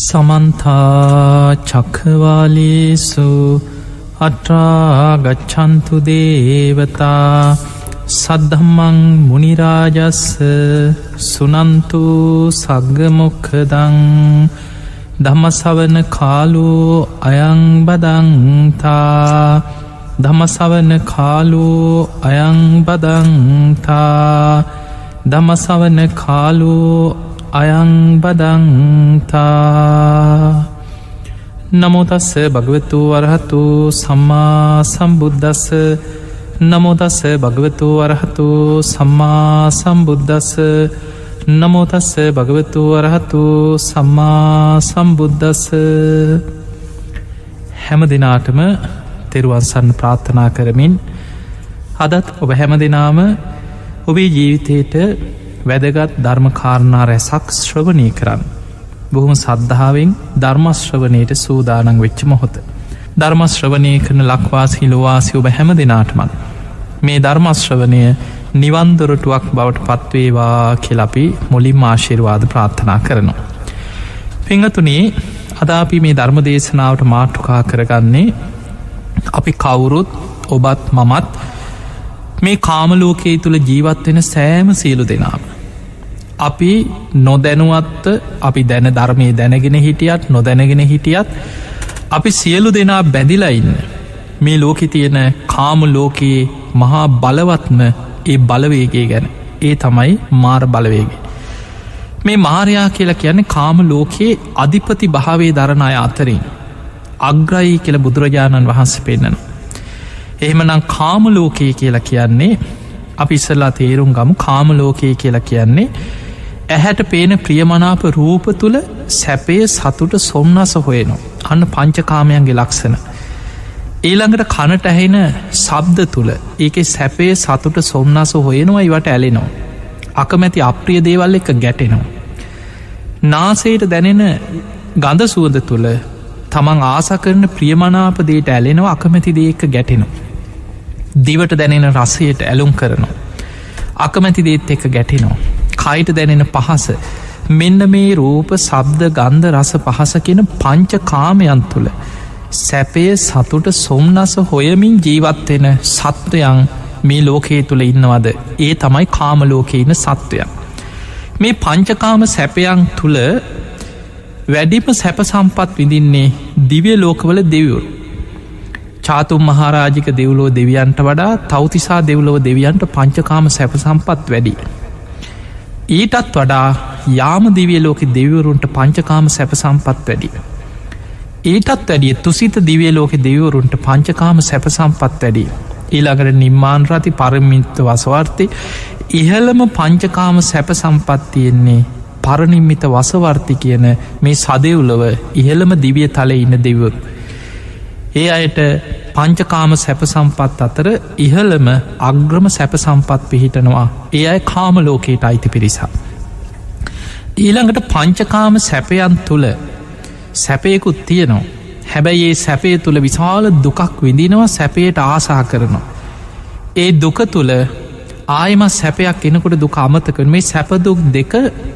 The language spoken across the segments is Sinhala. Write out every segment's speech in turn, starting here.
සමන්තා චක්ඛවාලේසු අත්‍රා ගච්ඡන්තු දේවතා සද්ධම්මං මුනි රාජස්ස සුනන්තු සග්ග මොක්ඛදං ධම්මසවන කාලෝ අයං බදන්තා ධම්මසවන කාලෝ අයං බදන්තා ධම්මසවන කාලෝ අයං බදන්තා නමෝ තස්ස භගවතු වරහතු සම්මා සම්බුද්දස්ස නමෝ තස්ස භගවතු වරහතු සම්මා සම්බුද්දස්ස නමෝ තස්ස භගවතු වරහතු සම්මා සම්බුද්දස්ස හැම දිනාටම තෙරුවන් සරණ ප්‍රාර්ථනා කරමින් අදත් ඔබ හැම දිනාම ඔබේ ජීවිතයට වැදගත් ධර්මකාරණා රැසක් ශ්‍රවණය කරන්න බොහොම සද්ධාවෙන් ධර්මශ්‍රවණයට සූදානන් වෙච්ච මොහොත ධර්මශ්‍රවණය කරන ලක්වාසී ලෝවාසී ඔබ හැම දෙනාටම මේ ධර්මශ්‍රවණය නිවන් දොරටුවක් බවට පත්වේවා කියලා අපි මුලින්ම ආශිර්වාද ප්‍රාර්ථනා කරනවා. පින්වතුනි, අද අපි මේ ධර්ම දේශනාවට මාතෘකා කරගන්නේ අපි කවුරුත් ඔබත් මමත් මේ කාම ලෝකයේ තුල ජීවත් වෙන සෑම සියලු දෙනාම අපි නොදැනුවත්ව අපි දැන ධර්මයේ දැනගෙන හිටියත් නොදැනගෙන හිටියත් අපි සියලු දෙනා බැඳිලා ඉන්න මේ ලෝකේ තියෙන කාම ලෝකයේ මහා බලවත්ම ඒ බලවේගය ගැන. ඒ තමයි මාර බලවේගය. මේ මාරයා කියලා කියන්නේ කාම ලෝකයේ අධිපති භාවයේ දරන අය අතරින් අග්‍රයි කියලා බුදුරජාණන් වහන්සේ පෙන්නනවා. එහෙමනම් කාම ලෝකයේ කියලා කියන්නේ අපි ඉස්සලා තේරුම් ගමු. කාම ලෝකයේ කියලා කියන්නේ ඇහැට පේන ප්‍රියමනාප රූප තුල සැපේ සතුට සොම්නස හොයනවා. අන්න පංචකාමයන්ගේ ලක්ෂණ. ඊළඟට කනට ඇහෙන ශබ්ද තුල ඒකේ සැපේ සතුට සොම්නස හොයනවා, ඊවට ඇලෙනවා. අකමැති අප්‍රිය දේවල් එක්ක ගැටෙනවා. නාසයට දැනෙන ගඳ සුවඳ තුල තමන් ආස කරන ප්‍රියමනාප දේට ඇලෙනවා, අකමැති දේ එක්ක ගැටෙනවා. දිවට දැනෙන රසයට ඇලුම් කරනවා, අකමැති දේත් එක්ක ගැටෙනවා. කයට දැනෙන පහස, මෙන්න මේ රූප ශබ්ද ගන්ධ රස පහස කියන පංච කාමයන් තුල සැපේ සතුට සොම්නස හොයමින් ජීවත් වෙන සත්වයන් මේ ලෝකයේ තුල ඉන්නවද? ඒ තමයි කාම ලෝකයේ ඉන්න සත්වයන්. මේ පංචකාම සැපයන් තුල වැඩිම සැප සම්පත් විඳින්නේ දිව්‍ය ලෝකවල දෙවිවරු. චාතුම් මහරජික දෙව්ලොව දෙවියන්ට වඩා තව්තිසා දෙව්ලොව දෙවියන්ට පංචකාම සැප සම්පත් වැඩි. ඊටත් වඩා යාම දිව්‍ය ලෝකේ දෙවිවරුන්ට පංචකාම සැප සම්පත් වැඩි. ඊටත් වැඩිය තුසිත දිව්‍ය ලෝකේ දෙවිවරුන්ට පංචකාම සැප සම්පත් වැඩි. ඊළඟට නිම්මාන රති පරිමිත්ත වසවර්ති ඉහළම පංචකාම සැප සම්පත් තියෙන්නේ පරනිම්මිත වසවර්ති කියන මේ සදෙව්ලොව ඉහළම දිව්‍ය තලයේ ඉන්න දෙවිවරු. ඒ අයට පංචකාම සැප සම්පත් අතර ඉහළම අග්‍රම සැප සම්පත් පිහිටනවා. ඒ අය කාම ලෝකයට අයිති පිරිසක්. ඊළඟට පංචකාම සැපයන් තුල සැපයකුත් තියෙනවා. හැබැයි ඒ සැපේ තුල විශාල දුකක් විඳිනවා, සැපයට ආසා කරනවා. ඒ දුක තුල ආයෙමත් සැපයක් එනකොට දුක අමතක කරන මේ සැප දුක් දෙක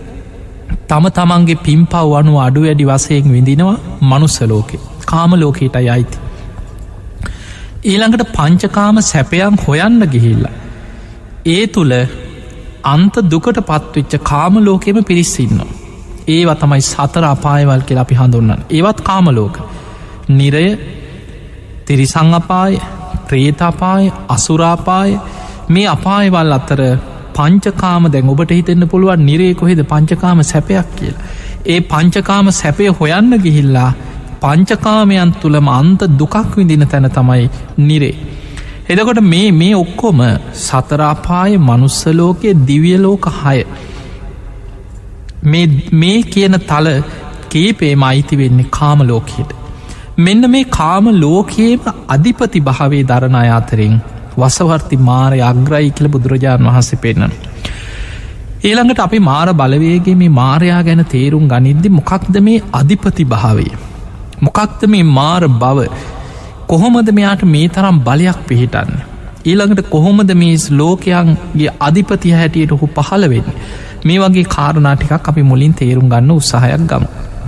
තම තමන්ගේ පින්පව් අනුව අඩු වැඩි වශයෙන් විඳිනවා මනුස්ස ලෝකේ. කාම ලෝකයටයි අයිති. ඊළඟට පංචකාම සැපයන් හොයන්න ගිහිල්ලා ඒ තුල අන්ත දුකට පත්වෙච්ච කාම ලෝකෙම පිරිස් ඉන්නවා. ඒවා තමයි සතර අපායවල් කියලා අපි හඳුන්වන්නේ. ඒවත් කාම ලෝක. නිරය, තිරිසන් අපාය, ප්‍රේත අපාය, අසුර අපාය, මේ අපායවල් අතර පංචකාම, දැන් ඔබට හිතෙන්න පුළුවන් නිරේ කොහෙද පංචකාම සැපයක් කියලා. ඒ පංචකාම සැපය හොයන්න ගිහිල්ලා පංචකාමයන් තුලම අන්ත දුකක් විඳින තැන තමයි නිරේ. එතකොට මේ ඔක්කොම සතර අපාය, මනුස්ස ලෝකයේ, දිව්‍ය ලෝක 6 මේ කියන තල කීපේම අයිති වෙන්නේ කාම ලෝකයට. මෙන්න මේ කාම ලෝකයේම අධිපති භාවයේ දරන අය අතරින් වසවර්ති මාරය අග්‍රයි කියලා බුදුරජාණන් වහන්සේ පෙන්නනවා. ඊළඟට අපි මාර බලවේගයේ මේ මාරයා ගැන තේරුම් ගනිද්දි මොකක්ද මේ අධිපති භාවය? මොකක්ද මේ මාර බව? කොහොමද මෙයාට මේ තරම් බලයක් පිහිටන්නේ? ඊළඟට කොහොමද මේ ලෝකයන්ගේ අධිපති හැටියට ඔහු පහළ වෙන්නේ? මේ වගේ කාරණා ටිකක් අපි මුලින් තේරුම් ගන්න උත්සාහයක් ගමු.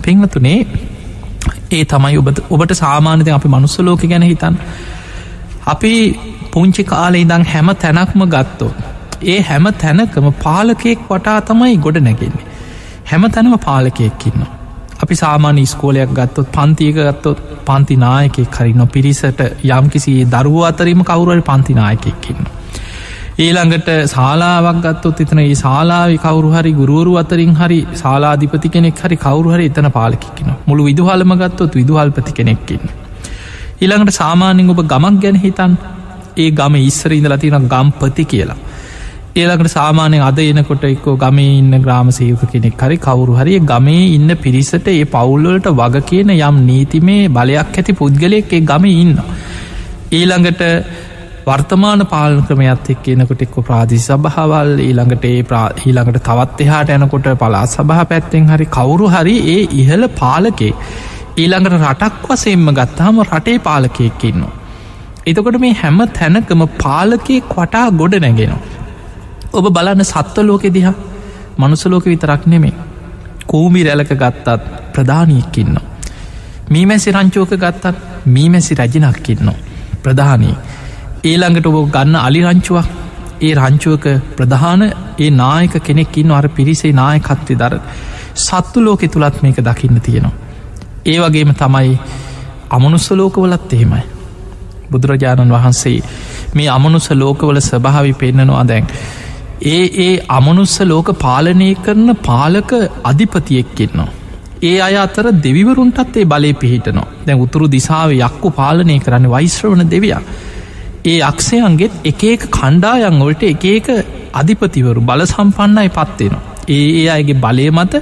පින්වතුනේ ඒ තමයි ඔබට සාමාන්‍යයෙන් අපි මනුස්ස ලෝකෙ ගැන හිතන්න. අපි පුංචි කාලේ ඉඳන් හැම තැනක්ම ගත්තොත් ඒ හැම තැනකම පාලකයෙක් වටා තමයි ගොඩ නැගෙන්නේ. හැම තැනම පාලකයෙක් ඉන්නවා. අපි සාමාන්‍ය ඉස්කෝලයක් ගත්තොත් පන්තියක ගත්තොත් පන්ති නායකයෙක් හරි ඉන්නවා. පිරිසට යම්කිසි දරුවෝ අතරින්ම කවුරු හරි පන්ති නායකයෙක් ඉන්නවා. ඊළඟට ශාලාවක් ගත්තොත් එතන ඒ ශාලාවේ කවුරු හරි ගුරුවරු අතරින් හරි ශාලාධිපති කෙනෙක් හරි කවුරු හරි එතන පාලකෙක් ඉන්නවා. මුළු විදුහලම ගත්තොත් විදුහල්පති කෙනෙක් ඉන්නවා. ඊළඟට සාමාන්‍යයෙන් ඔබ ගමක් ගැන හිතන්න. ඒ ගම ඉස්සර ඉඳලා තියෙන ගම්පති කියලා. ඊළඟට සාමාන්‍යයෙන් අද එනකොට එක්කෝ ගමේ ඉන්න ග්‍රාම සේවක කෙනෙක් හරි කවුරු හරි ගමේ ඉන්න පිරිසට ඒ පවුල් වලට වග කියන යම් නීතිමය බලයක් ඇති පුද්ගලයෙක් ඒ ගමේ ඉන්නවා. ඊළඟට වර්තමාන පාලන ක්‍රමයත් එක්ක එනකොට එක්ක ප්‍රාදේශීය සභාවල් ඊළඟට තවත් එහාට යනකොට පළාත් සභා පැත්තෙන් හරි කවුරු හරි ඒ ඉහළ පාලකේ ඊළඟට රටක් වශයෙන්ම ගත්තාම රටේ පාලකයෙක් ඉන්නවා. එතකොට මේ හැම තැනකම පාලකයෙක් වටා ගොඩ නැගෙනවා. ඔබ බලන්න සත්ත්ව ලෝකෙ දිහා මනුස්ස ලෝකෙ විතරක් නෙමෙයි. කූඹි රැළක ගත්තත් ප්‍රධානියෙක් ඉන්නවා. මීමැසි රංචුවක ගත්තත් මීමැසි රැජිනක් ඉන්නවා. ප්‍රධානී. ඊළඟට ඔබ ගන්න අලි රංචුවක් ඒ රංචුවක ප්‍රධාන ඒ නායක කෙනෙක් ඉන්නවා. අර පිරිසේ නායකත්වය දරන සත්තු ලෝකෙ තුලත් මේක දකින්න තියෙනවා. ඒ වගේම තමයි අමනුස්ස ලෝකවලත් එහෙමයි. බුදුරජාණන් වහන්සේ මේ අමනුස්ස ලෝකවල ස්වභාවය පෙන්නනවා. දැන් ඒ අමනුස්ස ලෝක පාලනය කරන පාලක අධිපතියෙක් ඉන්නවා. ඒ අය අතර දෙවිවරුන්ටත් ඒ බලය පිහිටනවා. දැන් උතුරු දිසාවේ යක්කු පාලනය කරන්නේ වෛශ්‍රවණ දෙවියා. ඒ යක්ෂයන්ගෙත් එක එක කණ්ඩායම් වලට එක එක අධිපතිවරු බල සම්පන්නයි පත් වෙනවා. ඒ අයගේ බලය මත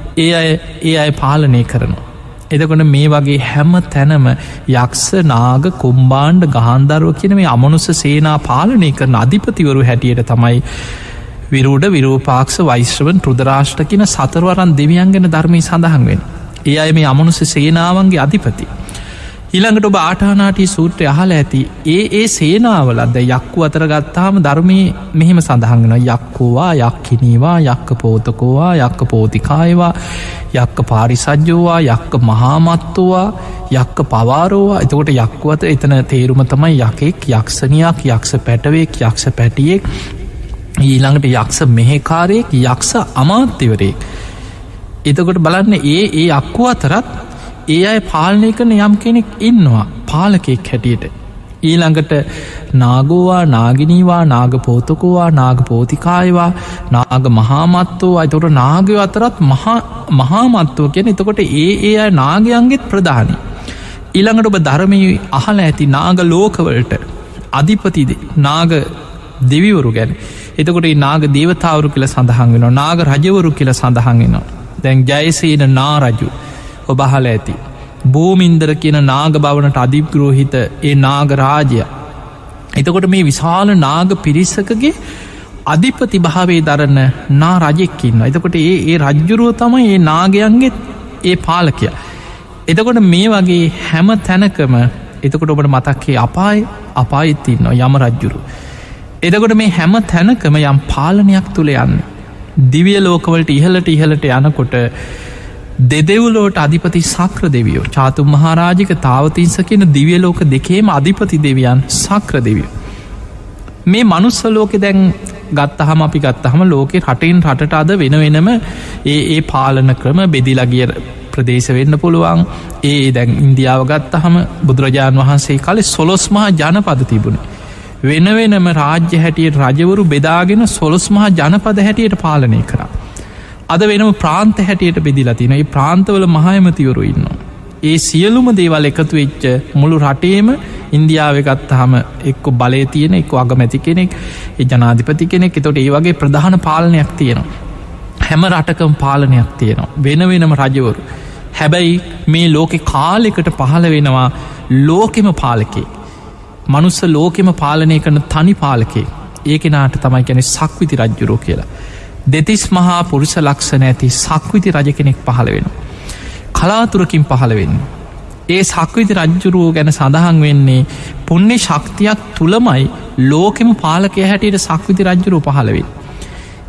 ඒ අය පාලනය කරනවා. එතකොට මේ වගේ හැම තැනම යක්ෂ නාග කුම්බාණ්ඩ ගහන්දරුව කියන මේ අමනුස්ස සේනා පාලනය කරන අධිපතිවරු හැටියට තමයි විරූඩ විරූපාක්ෂ වෛශ්‍රවන් රුද්‍රාෂ්ට කියන සතරවරන් දෙවියන් ගැන ධර්මයේ සඳහන් වෙනවා. ඒ අය මේ අමනුස්ස සේනාවන්ගේ අධිපති. ඊළඟට ඔබ ආටානාටි සූත්‍රය අහලා ඇති. ඒ සේනාවලද යක්කු අතර ගත්තාම ධර්මයේ මෙහෙම සඳහන් වෙනවා. යක්කෝවා යක්ඛිනීවා යක්ක පෝතකෝවා යක්ක පෝතිකායවා යක්ක පාරිසජ්ජෝවා යක්ක මහාමත්තෝවා යක්ක පවාරෝවා. එතකොට යක්කු අතර එතන තේරුම තමයි යකෙක් යක්ෂණියක් යක්ෂ පැටවෙක් යක්ෂ පැටියෙක් ඊළඟට යක්ෂ මෙහෙකාරයෙක් යක්ෂ අමාත්‍යවරයෙක්. එතකොට බලන්න ඒ යක්කු අතරත් ඒ අය පාලනය කරන යම් කෙනෙක් ඉන්නවා පාලකෙක් හැටියට. ඊළඟට නාගෝවා නාගිනීවා නාග පෝතකෝවා නාග පෝතිකායවා නාග මහාමත්තෝවා. එතකොට නාගයෝ අතරත් මහාමත්තෝ කියන එතකොට ඒ අය නාගයන්ගෙත් ප්‍රධානි. ඊළඟට ඔබ ධර්මයේ අහලා ඇති නාග ලෝකවලට අධිපති නාග දෙවිවරු ගැන. එතකොට ඒ නාග දේවතාවරු කියලා සඳහන් වෙනවා. නාග රජවරු කියලා සඳහන් වෙනවා. දැන් ජයසේන නා රජු ඔබ අහලා ඇති. භූමින්දර කියන නාග භවනට අධිග්‍රෝහිත ඒ නාග රාජ්‍ය. එතකොට මේ විශාල නාග පිරිසකගේ අධිපති භාවයේ දරන නා රජෙක් ඉන්නවා. එතකොට ඒ රජ්ජුරුව තමයි ඒ නාගයන්ගේ ඒ පාලකයා. එතකොට මේ වගේ හැම තැනකම එතකොට ඔබට මතක්කේ අපායෙත් ඉන්නවා යම රජ්ජුරුව. එතකොට මේ හැම තැනකම යම් පාලනයක් තුල යන්නේ. දිව්‍ය ලෝකවලට ඉහළට යනකොට දෙදෙව්ලොවට අධිපති සක්‍ර දෙවියෝ චාතුම් මහරාජික තාවතිංස කියන දිව්‍ය ලෝක දෙකේම අධිපති දෙවියන් සක්‍ර දෙවියෝ. මේ මනුස්ස ලෝකෙ දැන් ගත්තහම අපි ගත්තහම ලෝකෙ රටින් රටට අද වෙන වෙනම ඒ පාලන ක්‍රම බෙදිලා ගිය ප්‍රදේශ වෙන්න පුළුවන්. දැන් ඉන්දියාව ගත්තහම බුදුරජාණන් වහන්සේ කාලේ 12 මහා ජනපද තිබුණේ. වෙන වෙනම රාජ්‍ය හැටියට රජවරු බෙදාගෙන 12 මහා ජනපද හැටියට පාලනය කරා. අද වෙනම ප්‍රාන්ත හැටියට බෙදිලා තියෙන. ඒ ප්‍රාන්තවල මහඇමතිවරු ඉන්නවා. ඒ සියලුම දේවල් එකතු වෙච්ච මුළු රටේම ඉන්දියාවේ ගත්තාම එක්ක බලය තියෙන එක්ක අගමැති කෙනෙක් ඒ ජනාධිපති කෙනෙක්. එතකොට ඒ වගේ ප්‍රධාන පාලනයක් තියෙනවා. හැම රටකම පාලනයක් තියෙනවා. වෙන වෙනම රජවරු. හැබැයි මේ ලෝකේ කාලයකට පහළ වෙනවා ලෝකෙම පාලකේ. මනුස්ස ලෝකෙම පාලනය කරන තනි පාලකේ. ඒ කෙනාට තමයි කියන්නේ සක්විති රජුරෝ කියලා. දෙතිස් මහා පුරුෂ ලක්ෂණ ඇති සක්විති රජ කෙනෙක් පහළ වෙනවා. කලාතුරකින් පහළ වෙන්නේ. ඒ සක්විති රජ්ජුරුවෝ ගැන සඳහන් වෙන්නේ පුණ්‍ය ශක්තියක් තුළමයි ලෝකෙම පාලකය හැටියට සක්විති රජ්ජුරුව පහළ වෙන්නේ.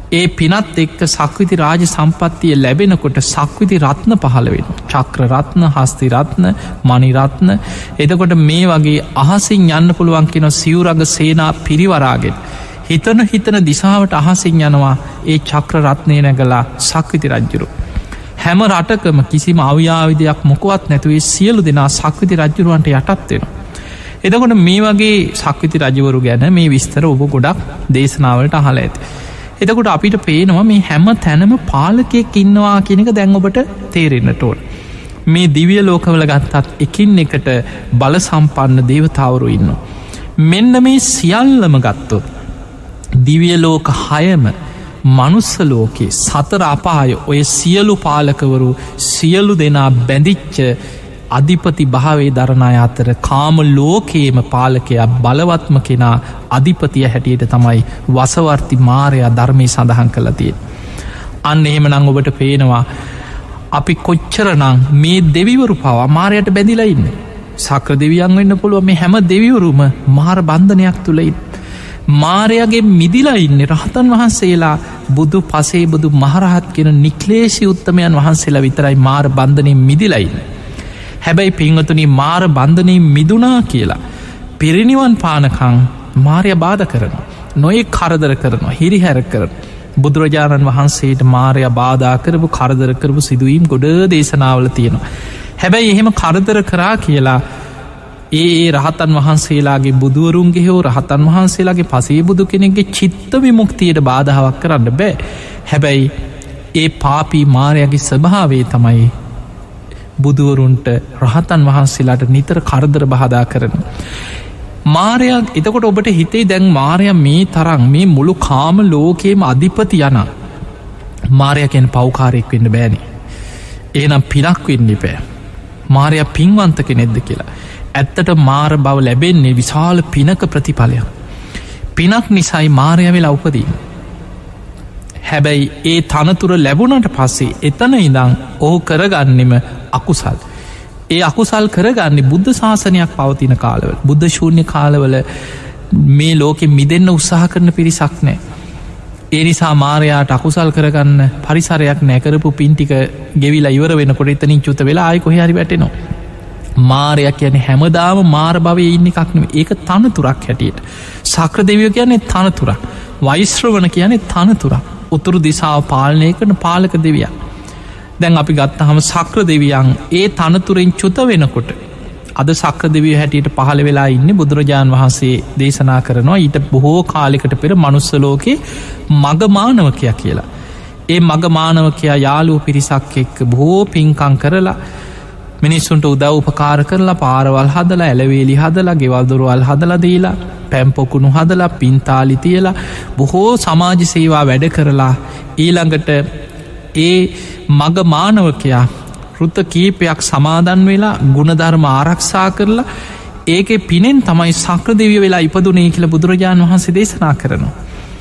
ඒ පිනත් එක්ක සක්විති රාජ සම්පත්තිය ලැබෙනකොට සක්විති රත්න පහළ වෙන. චක්‍ර රත්න, හස්ති රත්න, මණි රත්න. එතකොට මේ වගේ අහසින් යන්න පුළුවන් කියන සිවුරඟ සේනා පිරිවරාගෙන හිතන දිසාවට අහසින් යනවා ඒ චක්‍ර රත්නය නැගලා සක්විති රජ්ජුරු. හැම රටකම කිසිම අව්‍යාවිදයක් මොකවත් නැතුවේ සියලු දෙනා සක්විති රජ්ජුරුවන්ට යටත් වෙන. එතකොට මේ වගේ සක්විති රජවරු ගැන මේ විස්තර ඔබ ගොඩක් දේශනාවලට අහලා ඇති. එතකොට අපිට පේනවා මේ හැම තැනම පාලකයෙක් ඉන්නවා කියන එක දැන් ඔබට තේරෙන්නට ඕන. මේ දිව්‍ය ලෝකවල ගත්තත් එකින් එකට බල සම්පන්න දේවතාවරු ඉන්නවා. මෙන්න මේ සියල්ලම ගත්තොත් දිව්‍ය ලෝක 6ම මනුස්ස ලෝකේ සතර අපාය ඔය සියලු පාලකවරු සියලු දෙනා බැඳිච්ච අධිපති භාවේ දරණය අතර කාම ලෝකයේම පාලකයා බලවත්ම කෙනා අධිපතිය හැටියට තමයි වසවර්ති මාරයා ධර්මය සඳහන් කළ තියෙන. අන්න එහෙම නං ඔබට පේනවා අපි කොච්චරනං මේ දෙවිවරු පවා මාරයට බැඳිලා ඉන්න. සක්‍ර දෙවියන් වෙන්න පුළුව මේ හැම දෙවිවරුම මාර බන්ධනයක් තුළ ඉන්න. මාරයාගේ මිදිලා ඉන්න රහතන් වහන්සේලා බුදු පසේ බුදු මහරහත් කෙන නික්ලේශි උත්තමයන් වහන්සේලා විතරයි මාර බන්ධනය මිදිලයින්න. හැබැයි පිංහතුනි මාර බන්ධනය මිදුනා කියලා පිරිනිවන් පානකං මාරය බාධ කරනවා. නොයෙක් කරදර කරනවා හිරිහැර කරන. බුදුරජාණන් වහන්සේට මාරය බාධා කරපු කරදර කරපු සිදුවීම් ගොඩ දේශනාවල තියෙනවා. හැබැයි එහෙම කරදර කරා කියලා ඒ රහතන් වහන්සේලාගේ බුදුවරුන්ගේ හෝ රහතන් වහන්සේලාගේ පසේ බුදු කෙනෙක්ගේ චිත්ත විමුක්තියට බාධාවක් කරන්න බෑ. හැබැයි ඒ පාපී මාරයගේ ස්වභාවේ තමයි බුදුවරුන්ට රහතන් වහන්සේලාට නිතර කරදර බාධා කරන. මාරයක් එතකොට ඔබට හිතේ දැන් මාරය මේ තරම් මේ මුළු කාම ලෝකයේම අධිපති යන මාරයකෙන් පෞකාරයෙක් වෙන්න බෑනේ. එහෙනම් පිනක් වෙන්න එපෑ. මාරය පින්වන්ත කෙනෙක්ද කියලා. ඇත්තට මාර බව ලැබෙන්නේ විශාල පිනක ප්‍රතිඵලයක්. පිනක් නිසයි මාරය වෙලා උපදීම. හැබැයි ඒ තනතුර ලැබුණට පස්සේ එතන ඉඳං ඔහු කරගන්නෙම අකුසල්. ඒ අකුසල් කරගන්නේ බුද්ධ ශාසනයක් පවතින කාලවල බුද්ධ ශූන්‍ය කාලවල මේ ලෝකෙ මිදන්න උත්සාහ කරන පිරිසක් නෑ. ඒ නිසා මාරයාට අකුසල් කරගන්න පරිසරයක් නැකරපු පින්ටික ගෙවිලා ඉවර වෙනකොට එතනින් චුත වෙලා ආයි කොහේ හරි වැටෙනවා. මාරයක් කියන්නේ හැමදාම මාර භවයේ ඉන්න එකක් නෙවෙයි. ඒක තනතුරක් හැටියට. සක්‍ර දෙවියෝ කියන්නේ තනතුරක්. වෛශ්‍රවණ කියන්නේ තනතුරක්. උතුරු දිසාව පාලනය කරන පාලක දෙවියන්. දැන් අපි ගත්තහම සක්‍ර දෙවියන් ඒ තනතුරෙන් චුත වෙනකොට අද සක්‍ර දෙවිය හැටියට පහළ වෙලා ඉන්න බුදුරජාණන් වහන්සේ දේශනා කරනවා ඊට බොහෝ කාලෙකට පෙර මනුස්ස ලෝකේ මගමානවකයා කියලා. ඒ මගමානවකයා යාළුවෝ පිරිසක් එක්ක බොහෝ පින්කම් කරලා මිනිස්සුන්ට උදව් උපකාර කරලා පාරවල් හදලා ඇලවේලි හදලා ගෙවල් දොරවල් හදලා දීලා පැම්පොකුණු හදලා පින්තාලි තියලා බොහෝ සමාජ සේවා වැඩ කරලා ඊළඟට ඒ මගමානවකයා රුත කීපයක් සමාදන් වෙලා ගුණධර්ම ආරක්ෂා කරලා ඒකේ පිනෙන් තමයි සක්‍ර දෙවිය වෙලා ඉපදුනේ කියලා බුදුරජාණන් වහන්සේ දේශනා කරනවා.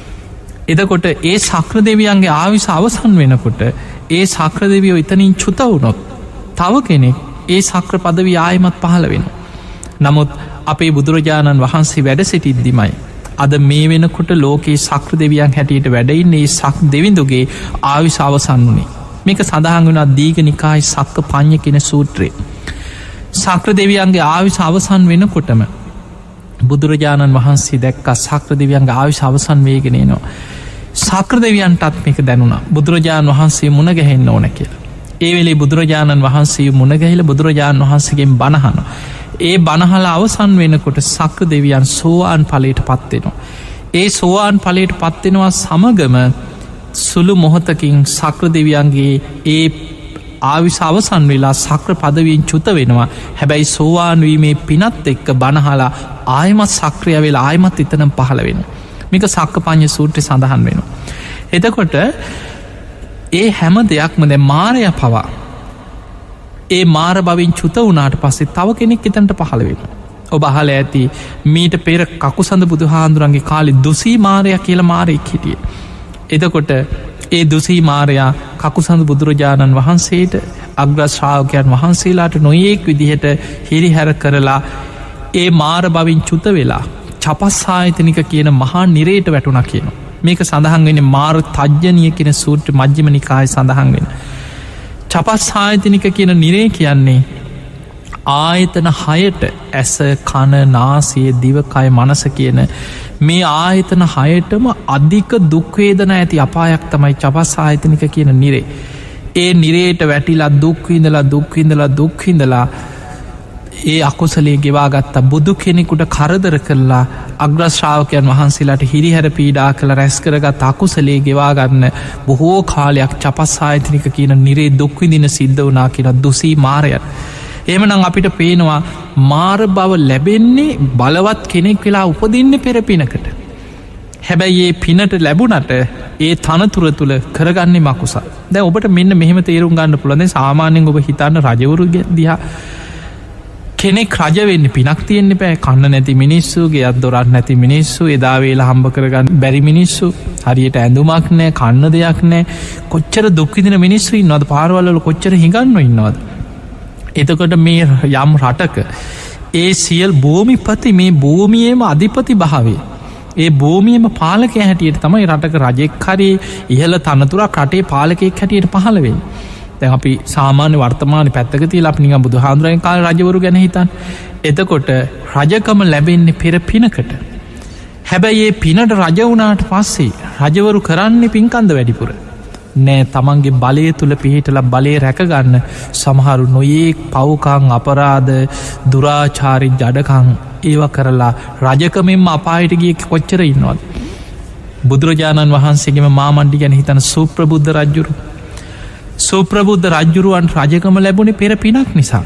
එතකොට ඒ සක්‍ර දෙවියන්ගේ ආයුෂ අවසන් වෙනකොට ඒ සක්‍ර දෙවියෝ එතනින් චුත වුණොත් තව කෙනෙක් ඒ සක්‍ර පදවි ආයමත් පහළ වෙන. නමුත් අපේ බුදුරජාණන් වහන්සේ වැඩ සිටිද්දිමයි. අද මේ වෙනකොට ලෝකයේ සක්‍ර දෙවියන් හැටියට වැඩඉන්නේ සක් දෙවිඳුගේ ආයුෂ අවසන් වුණේ. මේක සඳහන් වුණා දීඝනිකායේ සක්ක පඤ්ඤ කියන සූත්‍රයේ. සක්‍ර දෙවියන්ගේ ආයුෂ අවසන් වෙනකොටම බුදුරජාණන් වහන්සේ දැක්කා සක්‍ර දෙවියන්ගේ ආයුෂ අවසන් වේගෙන එනවා. සක්‍ර දෙවියන්ටත් මේක දැනුණා. බුදුරජාණන් වහන්සේ මුණ ගැහෙන්න ඕන කියලා. ඒ වෙලේ බුදුරජාණන් වහන්සේ මුණ ගැහිලා බුදුරජාණන් වහන්සේගෙන් බණහන. ඒ බණහලා අවසන් වෙනකොට සක්‍ර දෙවියන් සෝවාන් ඵලයට පත් වෙනවා. ඒ සෝවාන් ඵලයට පත් වෙනවා සමගම සුළු මොහොතකින් සක්‍ර දෙවියන්ගේ ඒ ආයුෂ අවසන් වෙලා සක්‍ර පදවියෙන් චුත වෙනවා. හැබැයි සෝවාන් වීමේ පිනත් එක්ක බණහලා ආයමත් සක්‍රිය වෙලා ආයමත් එතනම පහළ වෙනවා. මේක සක්කපඤ්ඤ සූත්‍රයේ සඳහන් වෙනවා. එතකොට ඒ හැම දෙයක්ම දැන් මාරය පවා ඒ මාර භවෙන් චුත වුණාට පස්සේ තව කෙනෙක් එතනට පහළ වෙනවා. ඔබ අහලා ඇති මීට පෙර කකුසඳ බුදුහාඳුරන්ගේ කාලේ දුසී මාරයා කියලා මාරෙක් හිටියේ. එතකොට ඒ දුසී මාරයා කකුසඳ බුදුරජාණන් වහන්සේට අග්‍ර ශ්‍රාවකයන් වහන්සේලාට නොයෙක් විදිහට හිරිහැර කරලා ඒ මාර භවෙන් චුත වෙලා චපස්සායතනික කියන මහා නිරේට වැටුණා කියනවා. මේක සඳහන් වෙන මාර තජ්ජනීය කියන සූත්‍ර මජ්ක්‍ධිම නිකායේ සඳහන් වෙන. චපස්සායතනික කියන නිරේ කියන්නේ ආයතන 6ට ඇස කන නාසය දිවකය මනස කියන මේ ආයතන 6ටම අධික දුක් වේදනා ඇති අපායක් තමයි චපස්සායතනික කියන නිරේ. ඒ නිරේට වැටිලා දුක් විඳලා ඒ අකුසලයේ ගෙවා ගත්ත බුදු කෙනෙකුට කරදර කරලා අග්‍ර ශ්‍රාවකයන් වහන්සේලාට හිරිහැර පීඩා කළ රැස් කරගත් අකුසලයේ ගෙවා ගන්න බොහෝ කාලයක් චපස්සායතනික කියන නිරේ දුක් විඳින සිද්ධ වුණා කියන දුසී මාරයන්. එහෙමනම් අපිට පේනවා මාර බව ලැබෙන්නේ බලවත් කෙනෙක් වෙලා උපදින්නේ පෙර පිනකට. හැබැයි ඒ පිනට ලැබුණට ඒ තනතුර තුළ කරගන්නේ මකුසල්. දැන් ඔබට මෙන්න මෙහෙම තේරුම් ගන්න පුළුවන්. දැන් සාමාන්‍යයෙන් ඔබ හිතන්න රජවරු දිහා කෙනෙක් රජ වෙන්න පිනක් තියෙන්න බෑ. කන්න නැති මිනිස්සු, ගෙයක් දොරක් නැති මිනිස්සු, එදා වේලා හම්බ කරගන්න බැරි මිනිස්සු, හරියට ඇඳුමක් නැහැ, කන්න දෙයක් නැහැ. කොච්චර දුක් විඳින මිනිස්සු ඉන්නවද? පාරවල් වල කොච්චර හිඟන්නෝ ඉන්නවද? එතකොට මේ යම් රටක ඒ සියල් භූමිපති මේ භූමියේම අධිපති භාවය, ඒ භූමියේම පාලකයා හැටියට තමයි රටක රජෙක් හරි ඉහළ තනතුරක් රටේ පාලකයෙක් හැටියට පහළ වෙන්නේ. දැන් අපි සාමාන්‍ය වර්තමාන පැත්තක තියලා අපි නිකන් බුදුහාමුදුරන් කාලේ රජවරු ගැන හිතන්න. එතකොට රජකම ලැබෙන්නේ පෙර පිනකට. හැබැයි මේ පිනට රජ වුණාට පස්සේ රජවරු කරන්නේ පින්කන්ද වැඩිපුර නෑ. තමන්ගේ බලය තුල පිහිටලා බලය රැකගන්න සමහරු නොයේක් පව්කම් අපරාධ දුරාචාරී ජඩකම් ඒවා කරලා රජකමෙන්ම අපායට ගිය කොච්චර ඉන්නවද? බුදුරජාණන් වහන්සේගේම මාමණ්ඩි ගැන හිතන සුප්‍රබුද්ධ රජුරු. සුප්‍රබුද්ධ රජුරුවන් රජකම ලැබුණේ පෙර පිනක් නිසා.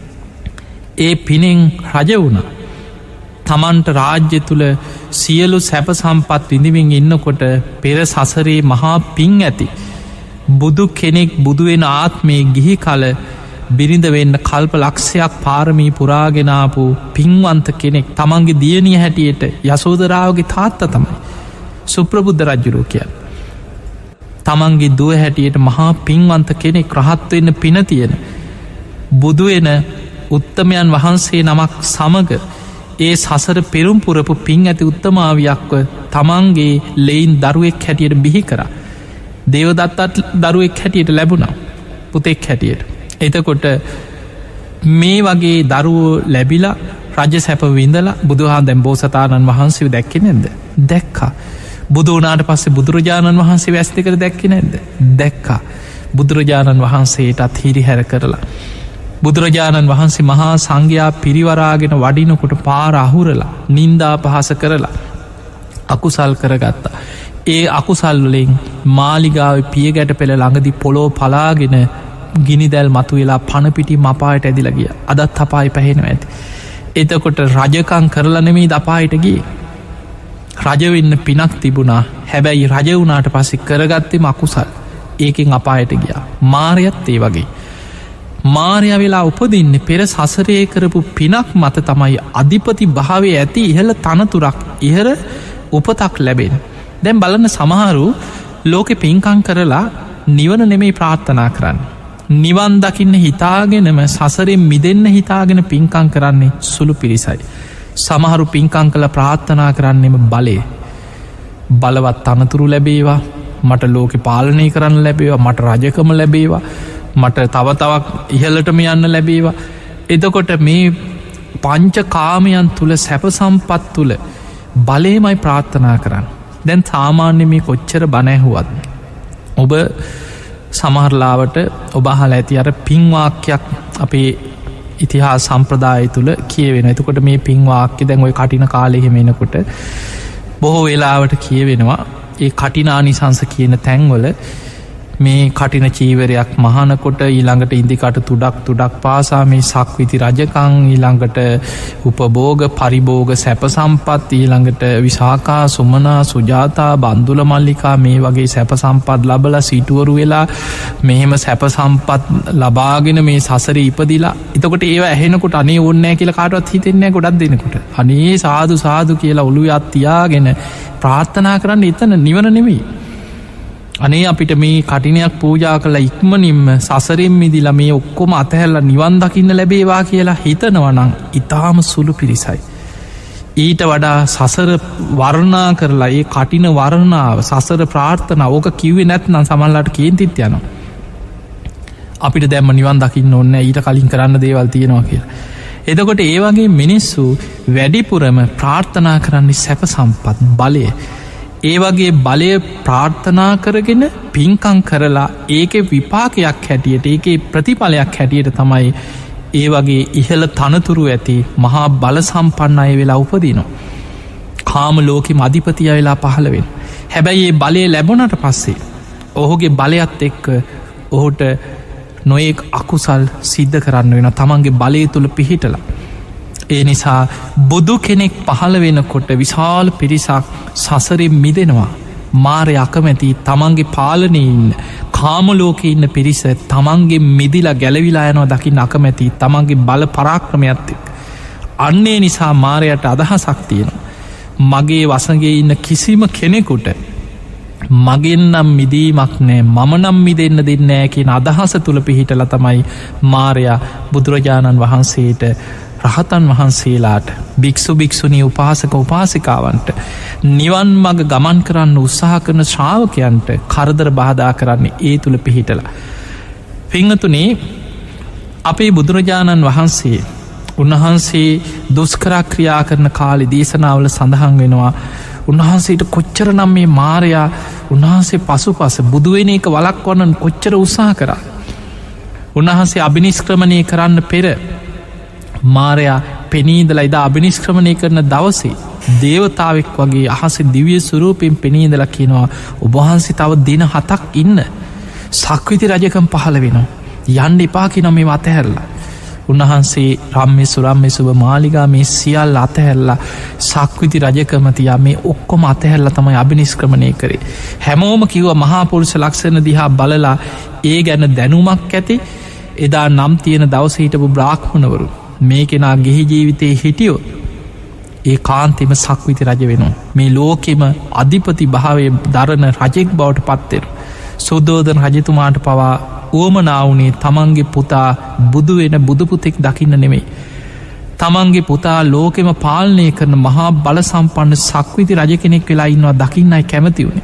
ඒ පිනෙන් රජ වුණා. තමන්ට රාජ්‍ය තුළ සියලු සැප සම්පත් විඳිමින් ඉන්නකොට පෙර සසරේ මහා පින් ඇති බුදු කෙනෙක් බුදුවෙන ආත්මේ ගිහි කල බිරිඳ වෙන්න කල්ප ලක්ෂයක් පාරමී පුරාගෙනාපු පින්වන්ත කෙනෙක් තමන්ගේ දියණිය හැටියට යසෝදරාවගේ තාත්තා තමයි සුප්‍රබුද්ධ රජුරු කියන්නේ. තමන්ගේ දුව හැටියට මහා පින්වන්ත කෙනෙක්, රහත් වෙන්න පින තියෙන බුදු වෙන උත්තමයන් වහන්සේ නමක් සමග ඒ සසර පෙරුම් පුරපු පින් ඇති උත්තමාවියක්ව තමන්ගේ ලෙයින් දරුවෙක් හැටියට බිහි කරා. දේවදත්තත් දරුවෙක් හැටියට ලැබුණා, පුතෙක් හැටියට. එතකොට මේ වගේ දරුවෝ ලැබිලා රජ සැප විඳලා බුදුහාම දැන් බෝසතාණන් වහන්සේව දැක්කේ නැද්ද? දැක්කා. බුදු වුණාට පස්සේ බුදුරජාණන් වහන්සේ වැස් දෙකට දැක්කේ නැද්ද? දැක්කා. බුදුරජාණන් වහන්සේටත් හිරිහැර කරලා බුදුරජාණන් වහන්සේ මහා සංඝයා පිරිවරාගෙන වඩිනකොට පාර අහුරලා නින්දා පහස කරලා අකුසල් කරගත්තා. ඒ අකුසල් වලින් මාලිගාවේ පියගැට පෙළ ළඟදී පොළොව පලාගෙන ගිනිදැල් මතුවෙලා පණ පිටි මපායට ඇදිලා ගියා. අදත් අපායේ පැහෙනවා ඇති. එතකොට රජකම් කරලා නෙමෙයි අපායට ගියේ. රජ වෙන්න පිනක් තිබුණා. හැබැයි රජ වුණාට පස්සේ කරගත්තේම අකුසල්. ඒකෙන් අපායට ගියා. මාරයත් ඒ වගේ. මාරයා වෙලා උපදින්නේ පෙර සසරේ කරපු පිනක් මත තමයි අධිපති භාවයේ ඇති ඉහළ තනතුරක්, ඉහළ උපතක් ලැබෙන්නේ. දැන් බලන්න සමහරු ලෝකෙ පින්කම් කරලා නිවන නෙමෙයි ප්‍රාර්ථනා කරන්නේ. නිවන් දකින්න හිතාගෙනම සසරෙන් මිදෙන්න හිතාගෙන පින්කම් කරන්නේ සුළු පිරිසයි. සමහරු පින්කම් කළ ප්‍රාර්ථනා කරන්නෙම බලය. බලවත් තනතුරු ලැබේවා, මට ලෝකෙ පාලනය කරන්න ලැබේවා, මට රජකම ලැබේවා, මට තවතවක් ඉහලටම යන්න ලැබේවා. එතකොට මේ පංච කාමයන් තුළ සැප සම්පත් තුළ බලයමයි ප්‍රාර්ථනා කරන්න. දැන් සාමාන්‍ය මේ කොච්චර බණ ඇහුවත් ඔබ සමහරලාවට ඔබ අහලා ඇති අර පින් වාක්‍යයක් අපේ ඉතිහාස සම්ප්‍රදාය තුළ කියවෙන. එතකොට මේ පින් වාක්‍ය දැන් ওই කටින කාලේ එහෙම එනකොට බොහෝ වෙලාවට කියවෙනවා ඒ කටිනානිසංස කියන තැන්වල මේ කටින චීවරයක් මහනකොට ඊළඟට ඉන්දිකට තුඩක් පාසා මේ සක්විති රජකං, ඊළඟට උපභෝග පරිභෝග සැප සම්පත්, ඊළඟට විසාකා සුමනා සුජාතා බන්දුල මල්ලිකා මේ වගේ සැප සම්පත් ලබලා සිටුවරු වෙලා මෙහෙම සැප සම්පත් ලබාගෙන මේ සසරේ ඉපදිලා. එතකොට ඒවා ඇහෙනකොට අනේ ඕනේ නැහැ කියලා කාටවත් හිතෙන්නේ නැහැ. ගොඩක් දෙනකොට අනේ සාදු සාදු කියලා ඔළුවේ අත් තියාගෙන ප්‍රාර්ථනා කරන්න එතන නිවන නෙමෙයි. අනේ අපිට මේ කටිනයක් පූජා කළා ඉක්මනින්ම සසරෙන් මිදිලා මේ ඔක්කොම අතහැරලා නිවන් දකින්න ලැබේවා කියලා හිතනවා නම් ඊටාම සුළු පිරිසයි. ඊට වඩා සසර වර්ණා කරලා ඒ කටින වර්ණාව සසර ප්‍රාර්ථන ඕක කිව්වේ නැත්නම් සමහරලාට කේන්තිත් යනවා. අපිට දැම්ම නිවන් දකින්න ඕනේ ඊට කලින් කරන්න දේවල් තියෙනවා කියලා. එතකොට ඒ වගේ මිනිස්සු වැඩිපුරම ප්‍රාර්ථනා කරන්නේ සැප සම්පත් බලය. ඒ වගේ බලය ප්‍රාර්ථනා කරගෙන පින්කම් කරලා ඒකේ විපාකයක් හැටියට ඒකේ ප්‍රතිඵලයක් හැටියට තමයි ඒ වගේ ඉහළ තනතුරු ඇති මහා බල සම්පන්න අය වෙලා උපදිනවා. කාම ලෝකෙම අධිපතිය වෙලා පහළ වෙනවා. හැබැයි මේ බලය ලැබුණට පස්සේ ඔහුගේ බලයත් එක්ක ඔහුට නොයෙක් අකුසල් සිද්ධ කරන්න වෙන තමන්ගේ බලය තුළ පිහිටලා. ඒ නිසා බුදු කෙනෙක් පහළ වෙනකොට විශාල පිරිසක් සසරෙන් මිදෙනවා. මාරය අකමැති තමන්ගේ පාලනයෙන් කාමලෝක ඉන්න පිරිස තමන්ගේ මිදිලා ගැලවිලා යනවා දකින්න අකමැති තමන්ගේ බල පරාක්‍රමයත් එක්ක. අන්නේ නිසා මාරයට අදහසක් තියෙනවා. මගේ වසගේ ඉන්න කිසිම කෙනෙකුට මගෙන් නම් මිදීමක් නෑ මම නම් මිදෙන්න දෙන්නෑ කියන අදහස තුළ පිහිටල තමයි මාරයා බුදුරජාණන් වහන්සේට රහතන් වහන්සේලාට භික්ෂු භික්ෂුණී උපාසක උපාසිකාවන්ට නිවන් මග ගමන් කරන්න උත්සාහ කරන ශ්‍රාවකයන්ට කරදර බාධා කරන්නේ ඒ තුළ පිහිටලා. පිංහතුනේ අපේ බුදුරජාණන් වහන්සේ උන්වහන්සේ දුෂ්කරක්‍රියා කරන කාලෙ දේශනාවල සඳහන් වෙනවා උන්වහන්සේට කොච්චර නම් මේ මාරයා උන්වහන්සේ පසු පස බුදුවෙන එක වලක්වන්න කොච්චර උත්සාහ කරා. උන්වහන්සේ අභිනිෂ්ක්‍රමණය කරන්න පෙර මාරයා පෙනීදලා ඉදා අභිනිෂ්ක්‍රමණය කරන දවසේ දේවතාවෙක් වගේ අහස දිවිය සුරූපෙන් පෙනීදලා කියනවා ඔබහන්සේ තව දින 7ක් ඉන්න සක්විති රජකම් පහළ වෙනවා යන්න එපා කියන මේ අතහැරලා. උන්වහන්සේ රම්මේ සුරම්මේ සුබ මාලිගා මේ සියල්ල අතහැරලා සක්විති රජකම තියා මේ ඔක්කොම අතහැරලා තමයි අභිනිෂ්ක්‍රමණය කරේ. හැමෝම කිව්වා මහා පුරුෂ ලක්ෂණ දිහා බලලා ඒ ගැන දැනුමක් ඇති එදා නම් තියෙන දවසේ හිටපු බ්‍රාහ්මණවරු මේ කෙනා ගිහි ජීවිතේ හිටියෝ ඒ කාන්තෙම සක්විති රජ වෙනවා. මේ ලෝකෙම අධිපති භාවයේ දරන රජෙක් බවට පත්වෙන. සුද්ධෝදන රජතුමාට පවා උවමනාවනේ තමන්ගේ පුතා බුදු වෙන බුදුපුතෙක් දකින්න නෙමෙයි. තමන්ගේ පුතා ලෝකෙම පාලනය කරන මහා බල සම්පන්න සක්විති රජ කෙනෙක් වෙලා ඉන්නවා දකින්නයි කැමති වුණේ.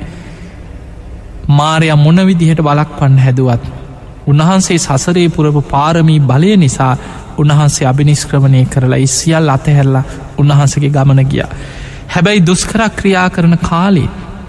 මාරයා මොන විදිහට බලක්වන්න හැදුවත් උන්වහන්සේ සසරේ පුරපු පාරමී බලය නිසා උන්වහන්සේ අභිනිෂ්ක්‍රමණය කරලා ඉසියල් අතහැරලා උන්වහන්සගේ ගමන ගියා. හැබැයි දුෂ්කරක්‍රියා කරන කාලේ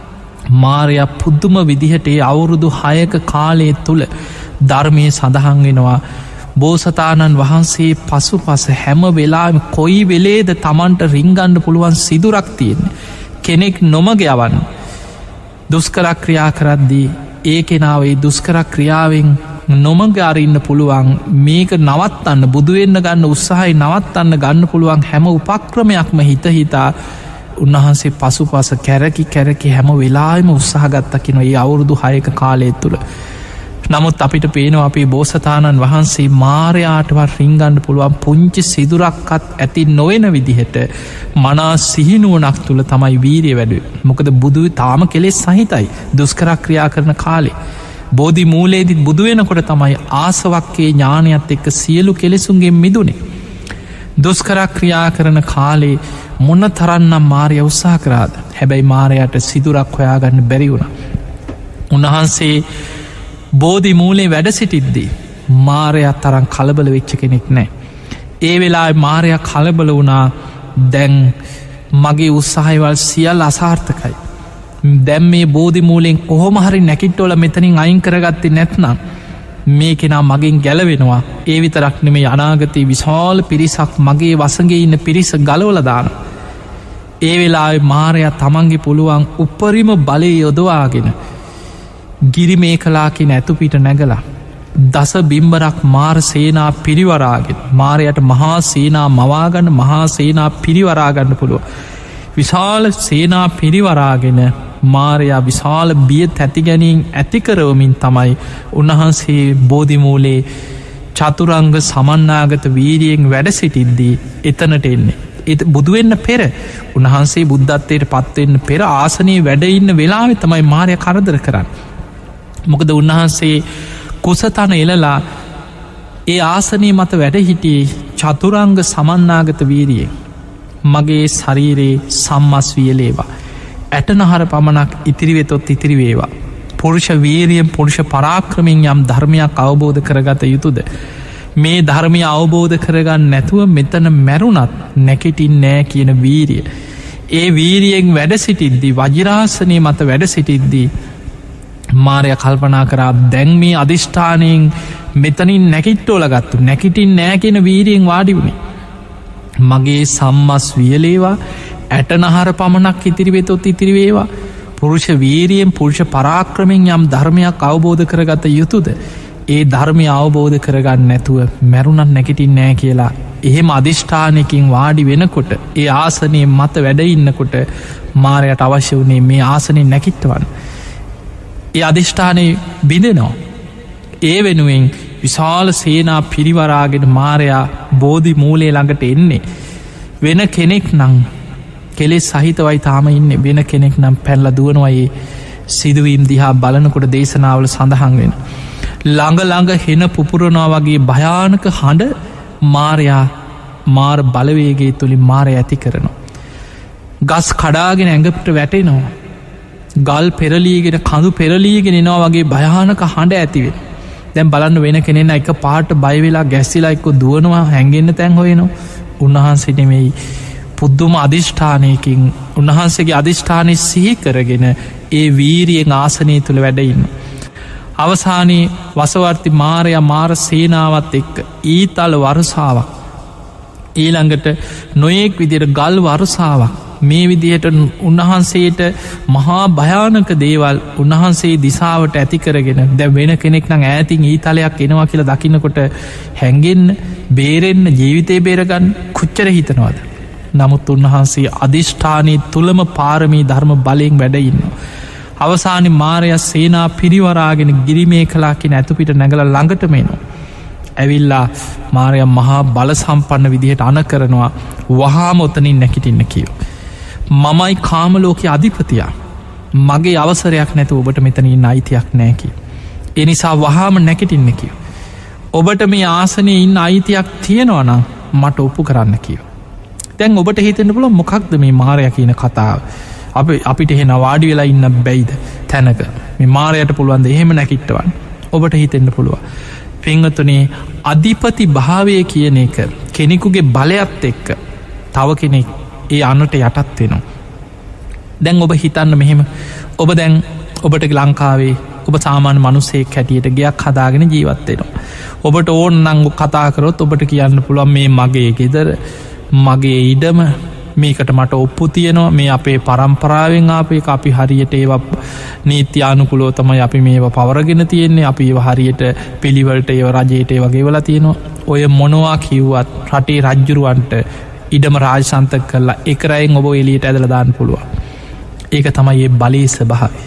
මාරයා පුද්දුම විදිහට අවුරුදු 6ක කාලය තුළ ධර්මය සඳහන් වෙනවා බෝසතාණන් වහන්සේ පසු පස හැම වෙලාම කොයි වෙලේද තමන්ට රිංගන්න පුළුවන් සිදුරක් තියෙන්නේ කෙනෙක් නොමග යවන්න. දුෂ්කරක්‍රියා කරද්දී ඒ කෙනාවේ දුෂ්කරක්‍රියාවෙන් නොමග අරන්න පුළුවන් මේක නවත්තන්න බුදුවෙන්න ගන්න උත්සාහයි නවත්තන්න ගන්න පුළුවන් හැම උපක්‍රමයක්ම හිතහිතා උන්වහන්සේ පසු පස කැරකි හැම වෙලාම උත්සාහගත්තකින ඒ අවුරුදු 6ක කාලය තුළ. නමුත් අපිට පේනවා අපේ බෝසතාණන් වහන්සේ මාරයාටවත් රිංගන්න පුළුවන් පුංචි සිදුරක්කත් ඇති නොවෙන විදිහට මනා සිහිනුවනක් තුළ තමයි වීරිය වැඩුව. මොකද බුදුව තාම කෙලෙස් සහිතයි දුෂ්කරක්‍රියා කරන කාලේ. බෝධි මූලේදිත් බුදුවෙනකොට තමයි ආසවක්කේ ඥානයත් එක්ක සියලු කෙලෙසුන්ගේ මිදුනේ. දුෂ්කරක්‍රියා කරන කාලේ මොන්න තරන්නම් මාරය උත්සාහ කරාද. හැබැයි මාරයට සිදුරක් හොයාගන්න බැරි වුණ. උන්වහන්සේ බෝධි මූලේ වැඩ සිටිද්දී මාරයක් තරම් කලබල වෙච්ච කෙනෙක් නෑ. ඒ වෙලා මාරයක් කලබල වුණා දැන් මගේ උත්සාහයවල් සියල් අසාර්ථකයි. දැම් මේ බෝධි මූලෙන් කොහොම හරි නැකිට්ටෝල මෙතනින් අයින් කරගත්තේ නැත්නම් මේ කෙනා මගෙන් ගැලවෙනවා. ඒ විතරක් නෙමේ අනාගතයේ විශාල පිරිසක් මගේ වසගේ ඉන්න පිරිස ගලවලදාන. ඒ වෙලා මාරයා තමන්ගේ පුළුවන් උපරිම බලය යොදවාගෙන ගිරි මේ කලාකින ඇතුපිට නැගලා දස බිම්බරක් මාර සේනා පිරිවරාගෙන මාරයට මහා සේනා මවාගන්න මහා සේනා පිරිවරාගන්න පුළුව. විශාල සේනා පිරිවරාගෙන මාරයා විශාල බිය තැති ගැනීම් ඇතිකරවමින් තමයි උන්වහන්සේ බෝධිමූලේ චතුරංග සමන්නාගත වීරියෙන් වැඩ සිටිද්දී එතනට එන්නේ. බුදුවෙන්න පෙර උන්වහන්සේ බුද්ධත්වයට පත්වෙන්න පෙර ආසනයේ වැඩඉන්න වෙලාවෙ තමයි මාරය කරදර කරන්න. මොකද උන්වහන්සේ කුසතන එලලා ඒ ආසනී මත වැඩ හිටියේ චතුරංග සමන්නාගත වීරියෙන් මගේ ශරීරයේ සම්මස් වියලේවා. ඇටනහර පමණක් ඉතිරිවෙතොත් ඉතිරිවේවා. පුරුෂ වීරියෙන් පුරුෂ පරාක්‍රමින් යම් ධර්මයක් අවබෝධ කරගත යුතුද. මේ ධර්මය අවබෝධ කරගන්න නැතුව මෙතන මැරුණත් නැකිටින් නෑ කියන වීරිය. ඒ වීරියෙන් වැඩ සිටිද්දී වජිරාසනය මත වැඩ සිටිද්දී මාරය කල්පනා කරා දැන් මේ අධිෂ්ඨානයෙන් මෙතනින් නැකිට්ටෝල ගත්තු නැකිටින් නෑ කියන වීරියෙන් වාඩි වුණේ. මගේ සම්මස් වියලේවා ඇටනහර පමණක් ඉතිරිවෙතොත් ඉතිරිවේවා. පුරුෂ වීරියෙන් පුරුෂ පරාක්‍රමෙන් යම් ධර්මයක් අවබෝධ කරගත යුතුද. ඒ ධර්මය අවබෝධ කරගන්න නැතුව මැරුණත් නැකිටින් නෑ කියලා එහෙම අධිෂ්ඨානයකින් වාඩි වෙනකොට ඒ ආසනය මත වැඩඉන්නකොට මාරයට අවශ්‍ය වනේ මේ ආසනය නැකිට්ටවන්න. ඒ අධිෂ්ඨානය බිඳෙනවා. ඒ වෙනුවෙන් විශාල සේනා පිරිවරාගෙන මාරයා බෝධි මූලේ ළඟට එන්නේ. වෙන කෙනෙක් නං කෙලෙ සහිතවයි තාම ඉන්න වෙන කෙනෙක් නම් පැල්ල දුවනවයේ සිදුවීම් දිහා බලනකොට දේශනාවල සඳහන් වෙන. ළඟ හෙන පුපුරනවා වගේ භයානක හඬ මාරයා මාර බලවේගේ තුළින් මාරය ඇති කරනවා. ගස් කඩාගෙන ඇඟපට වැටෙනවා. ගල් පෙරලීගෙන කඳු පෙරලීගෙන එනවා වගේ භයානක හඬ ඇතිවෙන. දැන් බලන්න වෙන කෙනෙන එක පාට බයිවෙලා ගැස්සිලා එක්කො දුවනවා හැඟෙන්න්න තැන් හොයනවා. උන්වහන්සේනෙමෙයි පුද්දුම අධිෂ්ඨානයකින් උන්වහන්සේගේ අධිෂ්ඨානය සිහි කරගෙන ඒ වීරියෙන් ආසනය තුළ වැඩඉන්න. අවසානයේ වසවර්ති මාරය මාර සේනාවත් එක්ක ඊතල වරසාවක් ඊළඟට නොයෙක් විදියට ගල් වරසාවක් මේ විදිහට උන්වහන්සේට මහා භයානක දේවල් උන්වහන්සේ දිසාවට ඇති කරගෙන දැ වෙන කෙනෙක් නම් ඈතින් ඊතලයක් එනවා කියලා දකින්නකොට හැඟෙන්න බේරෙන්න්න ජීවිතය බේරගන්න කුච්චර හිතනවාද. නමුත් උන්වහන්සේ අධිෂ්ඨානය තුළම පාරමී ධර්ම බලයෙන් වැඩඉන්න. අවසානි මාරය සේනා පිරිවරාගෙන ගිරිමේ කලාකින ඇතුපිට නැගල ළඟටමේනවා. ඇවිල්ලා මාරය මහා බල සම්පන්න විදිහට අන කරනවා වහාම ඔතනින් නැකිටින්න කියව. මමයි කාමලෝක අධිපතියා මගේ අවසරයක් නැතු ඔබට මෙතනින් අයිතියක් නෑකි. එනිසා වහාම නැකිටින්න කියව. ඔබට මේ ආසනය ඉන්න අයිතියක් තියෙනවනම් මට ඔප්පු කරන්න කියව. තැන් ඔබට හිතෙන්න්න පුල මොකක්ද මේ මාරය කියන කතාව. අපිට එහෙන වාඩි වෙලා ඉන්න බැයිද තැනක මේ මාරයට පුළුවන්ද එහෙම නැකිට්ටවන් ඔබට හිතෙන්න්න පුළුව. පිංහතුනේ අධිපති භාවය කියන එක කෙනෙකුගේ බලයත් එක්ක තව කෙනෙක් ඒ අන්නට යටත් වෙනවා. දැන් ඔබ හිතන්න මෙහෙම ඔබ දැන් ඔබට ලංකාවේ ඔබ සාමාන්‍ය මනුස්සෙක් හැටියට ගයක් හදාගෙන ජීවත්වෙනවා. ඔබට ඕන් නංග කතාකරොත් ඔබට කියන්න පුළුවන් මේ මගේ ගෙදර මගේ ඉඩම මේකට මට ඔප්පු තියනවා මේ අපේ පරම්පරාවෙන් අපේ අපි හරියට ඒව නීත්‍යානුකුලෝ තමයි අපි මේවා පවරගෙන තියෙන්නේ අපි හරියට පිළිවලට ඒව රජයට වගේ වලා තියෙනවා. ඔය මොනවා කිව්වත් රටේ රජ්ජුරුවන්ට ඉඩම රාජසන්තක කරලා එකරයින් ඔබ එලියට ඇදල දාන්න පුළුව. ඒක තමයි ඒ බලේ ස්වභාවය.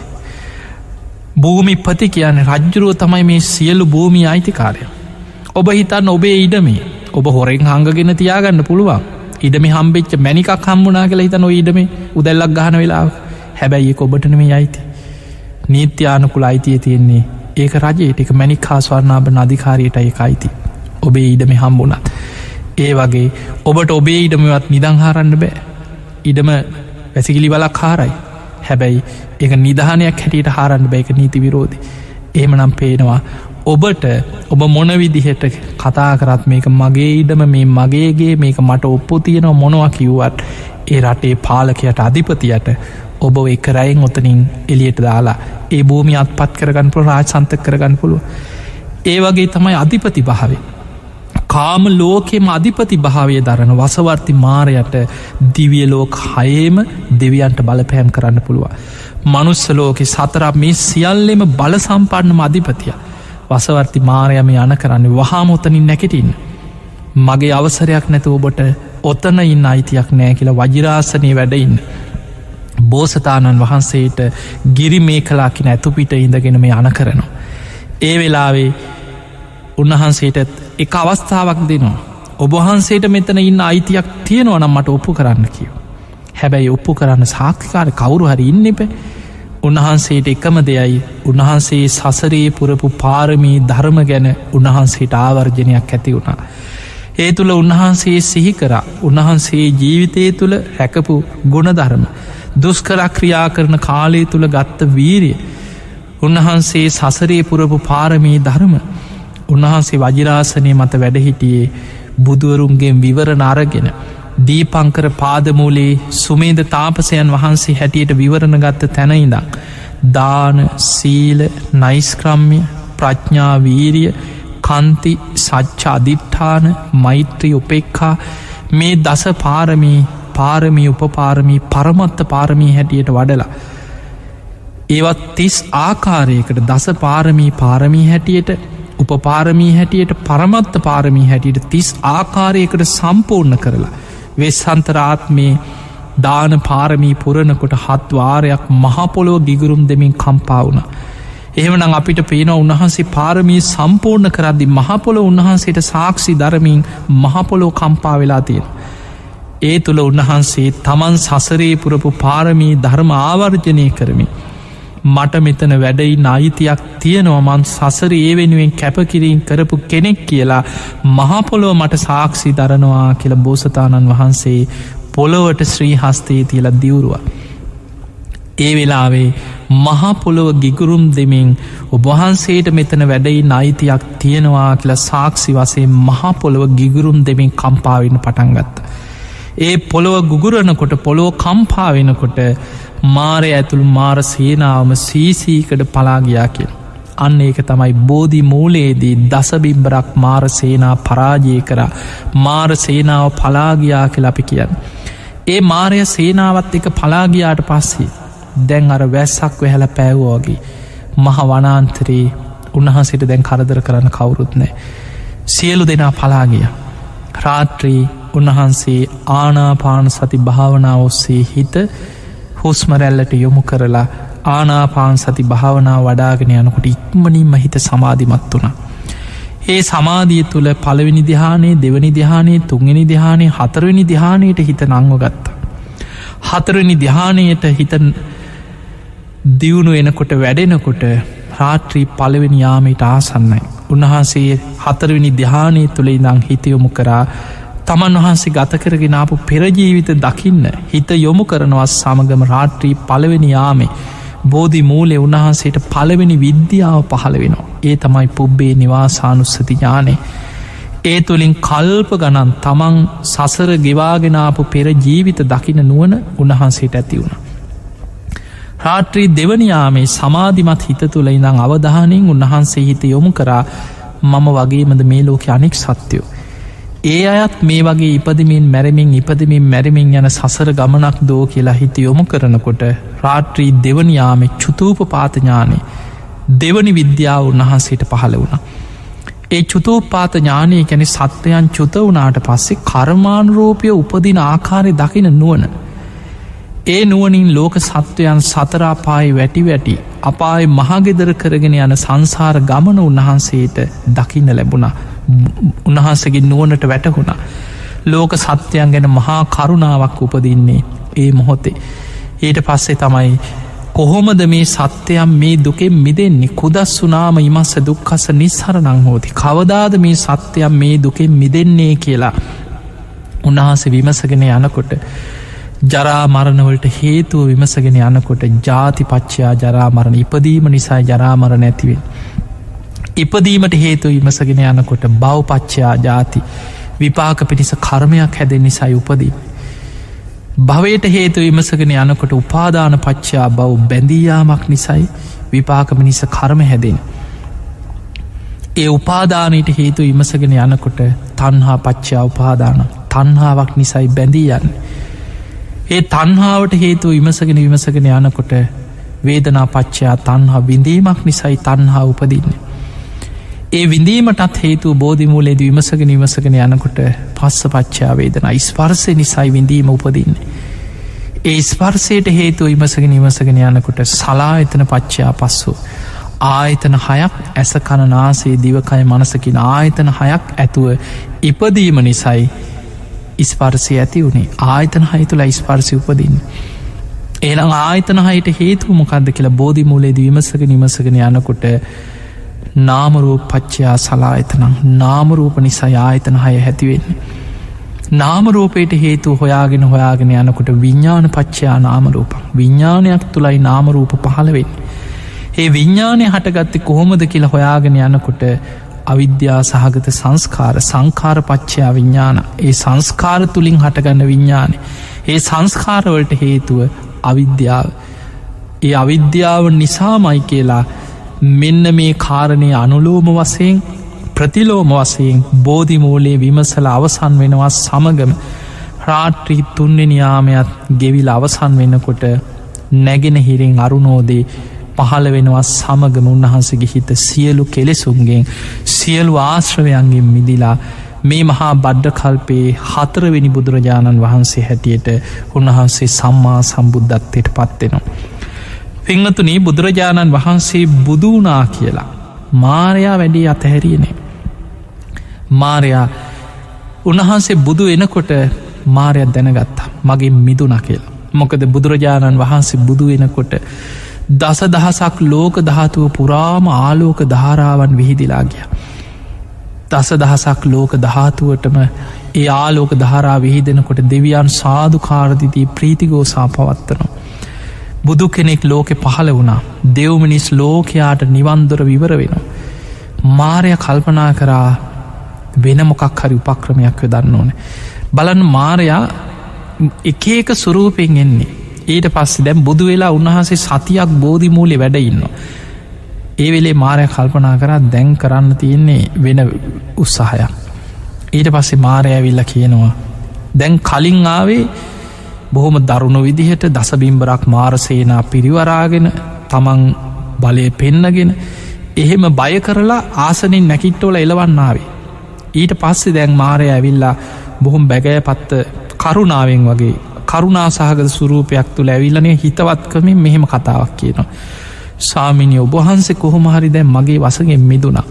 භූමි පති කියන්නේ රජ්ජුරුව තමයි මේ සියලු භූමි අයිතිකාරය. ඔබ හිතන්න ඔබේ ඉඩමේ ඔබ හොරෙන් හංගගෙන තියාගන්න පුළුවන්. ඉඩම හම්බෙච්ච මැනිකක් හම්බුනා කියලා හිතන ඉඩම උදැල්ලක් ගහන වෙලා හැබැයි ඒ ඔබටනම අයිති. නීත්‍යානකුල අයිතිය තියෙන්නේ ඒක රජයට එක මැනික් හා ස්වර්ණාභන අධිකාරයට එක අයිති. ඔබේ ඉඩම හම්බුනත්. ඒ වගේ ඔබට ඔබේ ඉඩමවත් නිදංහාරන්න බෑ. ඉඩම වැසිකිලි වලක් හාරයි. හැබැයි ඒක නිධානයක් හැටියට හාරන්න බෑක නීති විරෝධි. එහෙමනම් පේනවා ඔබට ඔබ මොන විදිහට කතා කරත් මේක මගේ ඉඩම මේ මගේගේ මේක මට ඔප්පු තියෙනව මොනවා කිව්වත් ඒ රටේ පාලකයට අධිපතියට ඔබ එකරයින් ඔතනින් එලියට දාලා ඒ භූමි අත්පත් කරගන්න පුළ රාජසන්තක කරගන්න පුළුව. ඒ වගේ තමයි අධිපති භාවය. කාම ලෝකෙම අධිපති භාවය දරන වසවර්ති මාරයට දිවිය ලෝක හයේම දෙවියන්ට බලපෑම් කරන්න පුළුව. මනුස්සලෝකෙ සතරක් මේ සියල්ලෙම බල සම්පන්නම අධිපතිය වසවර්ති මාරයම යන කරන්නේ වහාමොතනින් නැකෙටින්. මගේ අවසරයක් නැතු ඔබට ඔතන ඉන්න අයිතියක් නෑ කියලා වජිරාසනය වැඩඉන්න. බෝසතාණන් වහන්සේට ගිරි මේ කලාකින ඇතුපිට ඉඳගෙන මේ අන කරනවා. ඒ වෙලාවේ උන්වහන්සේට එක අවස්ථාවක් දෙනවා. ඔබහන්සේට මෙතන ඉන්න අයිතියක් තියෙනවනම් මට ඔප්පු කරන්න කියව. හැබැයි ඔප්පු කරන්න සාක්ෂිකාර කවුරු හරි ඉන්න එප. උන්වහන්සේට එකම දෙයයි උන්වහන්සේ සසරේ පුරපු පාරමී ධර්ම ගැන උන්වහන්සේට ආවර්ජනයක් ඇති වුණා. ඒ තුළ උන්වහන්සේ සිහි කරා උන්වහන්සේ ජීවිතය තුළ රැකපු ගුණධර්ම දුස්කරක්‍රියා කරන කාලය තුළ ගත්ත වීරිය උන්වහන්සේ සසරේ පුරපු පාරමී ධර්ම උන්වහන්සේ වජිරාසනය මත වැඩහිටියේ බුදුවරුන්ගේ විවරණ අරගෙන දීපංකර පාදමූලේ සුමේද තාපසයන් වහන්සේ හැටියට විවරණ ගත්ත තැනයිදක් දාන සීල නයිස්ක්‍රම්ය ප්‍රඥා වීරිය කන්ති සච්ච අධිට්ඨාන මෛත්‍රී උපෙක්ඛා මේ දස පාරමී උපපාරමී පරමත්ත පාරමී හැටියට වඩලා ඒවත් 30 ආකාරයකට දස පාරමී හැටියට උපපාරමී හැටියට පරමත්ත පාරමී හැටියට 30 ආකාරයකට සම්පූර්ණ කරලා වෙස්සන්තරාත්මේ දාන පාරමී පුරණකොට 7 වාරයක් මහපොළොව ගිගුරුම් දෙමින් කම්පා වුණා. එහෙමනම් අපිට පේනවා උන්වහන්සේ පාරමී සම්පූර්ණ කරද්දි මහපොළොව උන්වහන්සේට සාක්ෂි දරමින් මහපොළොව කම්පා වෙලා තියෙනවා. ඒ තුළ උන්වහන්සේ තමන් සසරේ පුරපු පාරමී ධර්ම ආවර්ජනය කරමින් මට මෙතන වැඩයින් අයිතියක් තියෙනවා මන් සසර ඒ වෙනුවෙන් කැපකිරීම් කරපු කෙනෙක් කියලා මහපොළොව මට සාක්ෂි දරනවා කියලා බෝසතාණන් වහන්සේ පොළොවට ශ්‍රී හස්තේ තියලා දිවුරුවා. ඒ වෙලාවේ මහපොළොව ගිගුරුම් දෙමින් ඔබවහන්සේට මෙතන වැඩයින් අයිතියක් තියෙනවා කියලා සාක්ෂි වශයෙන් මහපොළොව ගිගුරුම් දෙමින් කම්පාවෙන්න පටන් ගත්තා. ඒ පොළොව ගුගුරනකොට පොළොව කම්පා වෙනකොට මාරය ඇතුළු මාර සේනාවම සීසීකඩ පලාගයා කියල. අන්න ඒක තමයි බෝධි මූලයේදී දසබිම්බරක් මාර සේනා පරාජය කර මාර සේනාව පලාගයා කියල අපි කියන්න. ඒ මාරය සේනාවත් එක පලාගයාට පස්සේ දැන් අර වැස්සක් වැහැල පැව්වාගේ මහ වනාන්තරයේ උන්වහන්සේට දැන් කරදර කරන්න කවුරුත් නෑ. සියලු දෙනා පලාගිය. රාත්‍රී උන්වහන්සේ ආනාපාන සති භාවනාව ඔස්සේ හිත හුස්මරැල්ලට යොමු කරලා ආනාපාන සති භාවනාව වඩාගෙන යනකොට ඉක්මනින්ම හිත සමාධිමත් වුණා. ඒ සමාධිය තුළ පළවෙනි ධ්‍යානයේ දෙවනි ධ්‍යානයේ තුන්වෙනි ධ්‍යානයේ හතරවෙනි ධ්‍යානයට හිත නංව ගත්තා. හතරවෙනි ධ්‍යානයට හිත දියුණු වෙනකොට වැඩෙනකොට රාත්‍රී පළවෙනි යාමයට ආසන්නයි. උන්වහන්සේ හතරවෙනි ධ්‍යානය තුළ ඉඳං හිත යොමු කරා තමන් වහන්සේ ගත කරගෙන ආපු පෙරජීවිත දකින්න හිත යොමු කරනවත් සමගම රාත්‍රී පළවෙනි යාමේ බෝධි මූලේ උන්වහන්සේට පළවෙනි විද්‍යාව පහළ වෙනවා. ඒ තමයි පුබ්බේ නිවාසානුස්සති ඥානය. ඒ තුළින් කල්ප ගණන් තමන් සසර ගෙවාගෙනාපු පෙර ජීවිත දකින නුවන උන්වහන්සේට ඇති වුණ. රාත්‍රී දෙවනියාමේ සමාධිමත් හිත තුළ ඉඳං අවධානයෙන් උන්වහන්සේ හිත යොමු කරා මම වගේමද මේ ලෝක අනෙක් සත්‍යයෝ. ඒ අයත් මේ වගේ ඉපදමින් මැරමින් යන සසර ගමනක් දෝ කියලා හිත යොමු කරනකොට රාත්‍රී දෙවනියාමේ චුතූපපාත ඥානය දෙවනි විද්‍යාව උන්වහන්සේට පහළ වුණ. ඒ චුතූපාත ඥානය කැනෙ සත්වයන් චුත වුණාට පස්සේ කර්මානුරූපය උපදින ආකාරය දකින නුවන. ඒ නුවනින් ලෝක සත්වයන් සතරාපායි වැටි අපාය මහගෙදර කරගෙන යන සංසාර ගමන උන්වහන්සේට දකින්න ලැබුණා. උන්වහන්සගේ නුවනට වැටහුණා. ලෝක සත්‍යයන් ගැන මහා කරුණාවක් උපදින්නේ ඒ මොහොතේ. ඊට පස්සේ තමයි කොහොමද මේ සත්‍යයන් මේ දුකෙන් මිදෙන්නේ කුදස් වුනාම ඉමස්ස දුක්ඛස නිස්සරණං හෝති. කවදාද මේ සත්‍යයන් මේ දුකෙන් මිදෙන්නේ කියලා උන්වහන්සේ විමසගෙන යනකොට ජරා මරණවලට හේතුව විමසගෙන යනකොට ජාතිපච්චයා ජරා මරණ ඉපදීම නිසා ජරා මරණ ඇතිවෙන්. ඉපදීමට හේතු විමසගෙන යනකොට බවපච්චයා ජාති විපාක පිණිස කර්මයක් හැදෙන් නිසයි උපදී. භවයට හේතු විමසගෙන යනකොට උපාදාන පච්චයා බව බැඳීයාමක් නිසයි විපාකම නිස කර්ම හැදෙන්. ඒ උපාදානයට හේතු විමසගෙන යනකොට තන්හා පච්චයා උපාදාන තන්හාාවක් නිසයි බැඳී යන්න. ඒ තන්හාාවට හේතු විමසගෙන යනකොට වේදනා පච්චයා තන්හා විඳීමක් නිසයි තන්හා උපදින්නේ. ඒ විඳීමටත් හේතු බෝධිමූලේද විමසගෙන යනකොට පස්ස පච්චා වේදන ස්පර්සය නිසයි විඳීම උපදින්න. ඒ ස්පර්සයට හේතු විමසගෙන යනකොට සලායතන පච්චා පස්සු ආයතන හයක් ඇස කණනාසේ දිවකය මනසකින ආයතන හයක් ඇතුව ඉපදීම නිසයි ස්පර්සය ඇති වුණේ ආයතන හය තුළ ස්පර්සය උපදින්න. ඒනම් ආයතන හයට හේතු මොකක්ද කියලා බෝධිමූලේද විමසගෙන යනකොට නාමරූප පච්චයා සලායතනං නාමරූප නිසා ආයතන 6 ඇතිවෙන්නේ. නාමරූපයට හේතු හොයාගෙන යනකොට විඤ්ඤාණ පච්චයා නාමරූපං විඤ්ඤාණයක් තුලයි නාමරූප පහළ වෙන්නේ. ඒ විඤ්ඤාණය හටගත්තේ කොහොමද කියලා හොයාගෙන යනකොට අවිද්‍යා සහගත සංස්කාර පච්චයා විඤ්ඤාණ ඒ සංස්කාර තුලින් හටගන්න විඤ්ඤාණය ඒ සංස්කාර වලට හේතුව අවිද්‍යාව. ඒ අවිද්‍යාව නිසාමයි කියලා මෙන්න මේ කාරණේ අනුලෝම වශයෙන් ප්‍රතිලෝම වශයෙන් බෝධි මූලයේ විමසල අවසන් වෙනවා සමගම රාත්‍රී 3 වෙනි යාමයත් ගෙවිලා අවසන් වෙනකොට නැගෙනහිරින් අරුණෝදේ පහළ වෙනවා සමගම උන්වහන්සේගේ හිත සියලු කෙලෙසුන්ගෙන් සියලු ආශ්‍රවයන්ගෙන් මිදිලා මේ මහා බද්ධ කල්පයේ 4 වෙනි බුදුරජාණන් වහන්සේ හැටියට උන්වහන්සේ සම්මා සම්බුද්ධත්වයට පත් වෙනවා. පින්වතුනි බුදුරජාණන් වහන්සේ බුදු වුණා කියලා මාරයා වැඩි අතහැරියේ නෑ. මාරයා උන්වහන්සේ බුදු වෙනකොට මාරයා දැනගත්තා මගේ මිදුණා කියලා. මොකද බුදුරජාණන් වහන්සේ බුදු වෙනකොට දසදහසක් ලෝක ධාතුව පුරාම ආලෝක ධාරාවන් විහිදිලා ගියා. දසදහසක් ලෝක ධාතුවටම ඒ ආලෝක ධාරා විහිදෙනකොට දෙවියන් සාදුකාර දීදී ප්‍රීතිඝෝෂා පවත්වනවා. බුදු කෙනෙක් ලෝකෙ පහළ වුණා. දෙව් මිනිස් ලෝකයාට නිවන් දොර විවර වෙනවා. මාරයා කල්පනා කරා වෙන මොකක් හරි උපක්‍රමයක් යොදන්න ඕනේ. බලන්න මාරයා එක එක ස්වරූපෙන් එන්නේ. ඊට පස්සේ දැන් බුදු වෙලා උන්වහන්සේ සතියක් බෝධි මූලේ වැඩ ඉන්නවා. ඒ වෙලේ මාරයා කල්පනා කරා දැන් කරන්න තියෙන්නේ වෙන උත්සාහයක්. ඊට පස්සේ මාරයා ඇවිල්ලා කියනවා දැන් කලින් ආවේ බොහොම දරුණු විදිහට දසබිම්බරක් මාරසේනා පිරිවරාගෙන තමන් බලය පෙන්නගෙන එහෙම බය කරලා ආසනින් නැකිට්ටෝල එලවන්න ආවේ. ඊට පස්සේ දැන් මාරයා ඇවිල්ලා බොහොම බැගෑපත්ත කරුණාවෙන් වගේ කරුණා සහගත ස්වරූපයක් තුළ ඇවිල්ලනේ හිතවත්කමින් මෙහෙම කතාවක් කියනවා. ස්වාමීනි ඔබ වහන්සේ කොහොම හරි දැන් මගේ වසඟෙන් මිදුණා.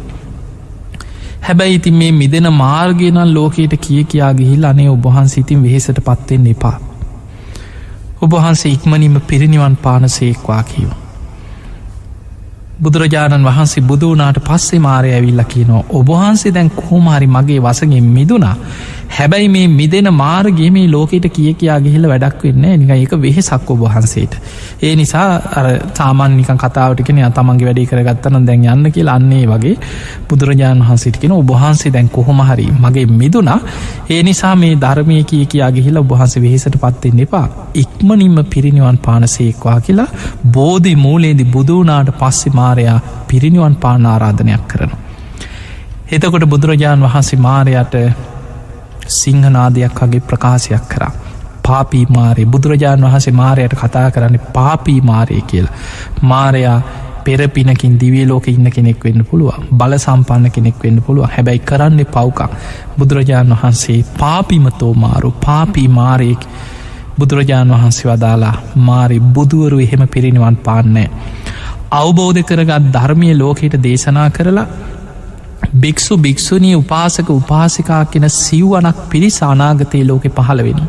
හැබැයි ඉතින් මේ මිදෙන මාර්ගය නම් ලෝකයට කියා ගිහිල්ලා අනේ ඔබ වහන්සේ ඉතින් වෙහෙසටපත් වෙන්න එපා. ඔබ වහන්සේ ඉක්මනින්ම පිරිනිවන් පානසේක්වා කිව්වා. බුදුරජාණන් වහන්සේ බුදු වුණාට පස්සේ මාරයා ඇවිල්ලා කියනවා ඔබ වහන්සේ දැන් කොහොම හරි මගේ වසඟෙන් මිදුණා. හැබැයි මේ මිදෙන මාර්ගයේ මේ ලෝකෙට කියා ගිහිල්ලා වැඩක් වෙන්නේ නැහැ. නිකන් ඒක වෙහෙසක් ඔබ වහන්සේට. ඒ නිසා අර සාමාන්‍ය නිකන් කතාවට කියන්නේ තමන්ගේ වැඩේ කරගත්තා නම් දැන් යන්න කියලා අන්නේ වගේ බුදුරජාණන් වහන්සේට කියන ඔබ වහන්සේ දැන් කොහොම හරි මගේ මිදුණා. ඒ නිසා මේ ධර්මයේ කියා ගිහිල්ලා ඔබ වහන්සේ වෙහෙසටපත් වෙන්න එපා. ඉක්මනින්ම පිරිනිවන් පානසේක්වා කියලා බෝධි මූලයේදී බුදු වුණාට පස්සේ මාරයා පිරිනිවන් පාන ආරාධනයක් කරනවා. එතකොට බුදුරජාණන් වහන්සේ මාරයාට සිංහනාදයක් වගේ ප්‍රකාශයක් කරා. පාපී මාරය. බුදුරජාණන් වහන්සේ මාරයට කතා කරන්නේ පාපී මාරය කියලා. මාරයා පෙරපිනකින් දිවිය ලෝකෙ ඉන්න කෙනෙක් වෙන්න පුළුවන්. බල සම්පන්න කෙනෙක් වෙන්න පුළුවන්. හැබැයි කරන්නේ පව්කම්. බුදුරජාණන් වහන්සේ පාපිමතෝ මාරු පාපී මාරයෙක්. බුදුරජාණන් වහන්සේ වදාලා මාරි බුදුවරු එහෙම පිරිනිවන් පාන්නේ. අවබෝධ කරගත් ධර්මය ලෝකයට දේශනා කරලා භික්ෂු භික්ෂුණී උපාසක උපාසිකා කියන සිව්වනක් පිරිස අනාගතයේ ලෝකෙ පහළ වෙන.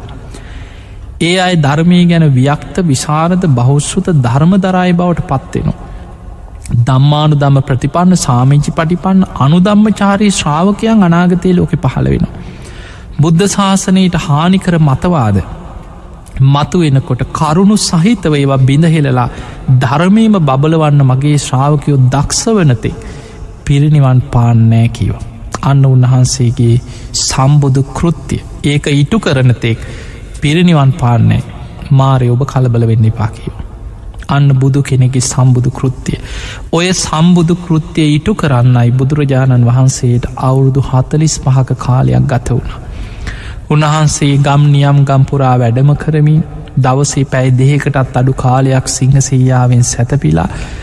ඒ අය ධර්මය ගැන ව්‍යක්ත විශාරද බහුශ්‍රත ධර්මදරාය බවට පත්වෙනවා. ධම්මානු දම්ම ප්‍රතිපන්න සාමිච්චි පටිපන්න අනුදම්මචාරී ශ්‍රාවකයන් අනාගතයේ ලෝකෙ පහළ වෙනවා. බුද්ධ ශාසනයට හානිකර මතවාද මතු වෙනකොට කරුණු සහිතව ඒවා බිඳහෙලලා ධර්මයම බබලවන්න මගේ ශ්‍රාවකයෝ දක්ෂ වනතේ පිරිනිවන් පාන්නෑ කියව. අන්න උන්වහන්සේගේ සම්බුදු කෘත්තිය ඒක ඉටු කරනතෙක් පිරිනිවන් පාන්නෑ. මාරය ඔබ කලබල වෙන්න එපා කියව. අන්න බුදු කෙනෙගේ සම්බුදු කෘත්තිය. ඔය සම්බුදු කෘත්තිය ඉටු කරන්නයි බුදුරජාණන් වහන්සේට අවුරුදු 45ක කාලයක් ගත වුණ. උන්වහන්සේ ගම් නියම් ගම්පුරා වැඩම කරමින් දවසේ පැයි 2කටත් අඩු කාලයක් සිංහසීයාවෙන් සැතපිලා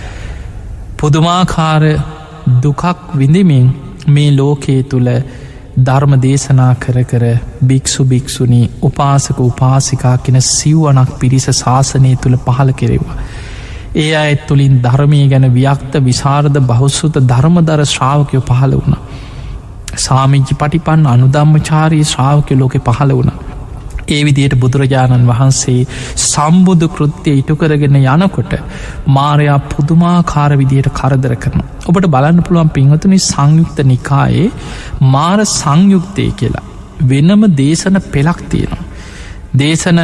පුදුමාකාර දුකක් විඳමින් මේ ලෝකයේ තුළ ධර්ම දේශනා කර කර භික්ෂු භික්ෂුණී උපාසක උපාසිකා කෙන සිව්වනක් පිරිස ශාසනය තුළ පහළ කෙරෙවා. ඒ අයත් තුළින් ධර්මය ගැන ව්‍යක්ත විශාරද බහුස්සුත ධර්මදර ශ්‍රාවකයෝ පහළ වුණ. සාමිච්චි පටිපන්න අනුදම්මචාරී ශ්‍රාවකය ලෝකෙ පහළ වුණ. ඒ විදියට බුදුරජාණන් වහන්සේ සම්බුදු කෘත්‍යය ඉටු කරගෙන යනකොට මාරයා පුදුමාකාර විදියට කරදර කරන. ඔබට බලන්න පුළුවන් පින්වතුනි සංයුක්ත නිකායේ මාර සංයුක්තය කියලා වෙනම දේශන පෙළක් තියෙනවා. දේශන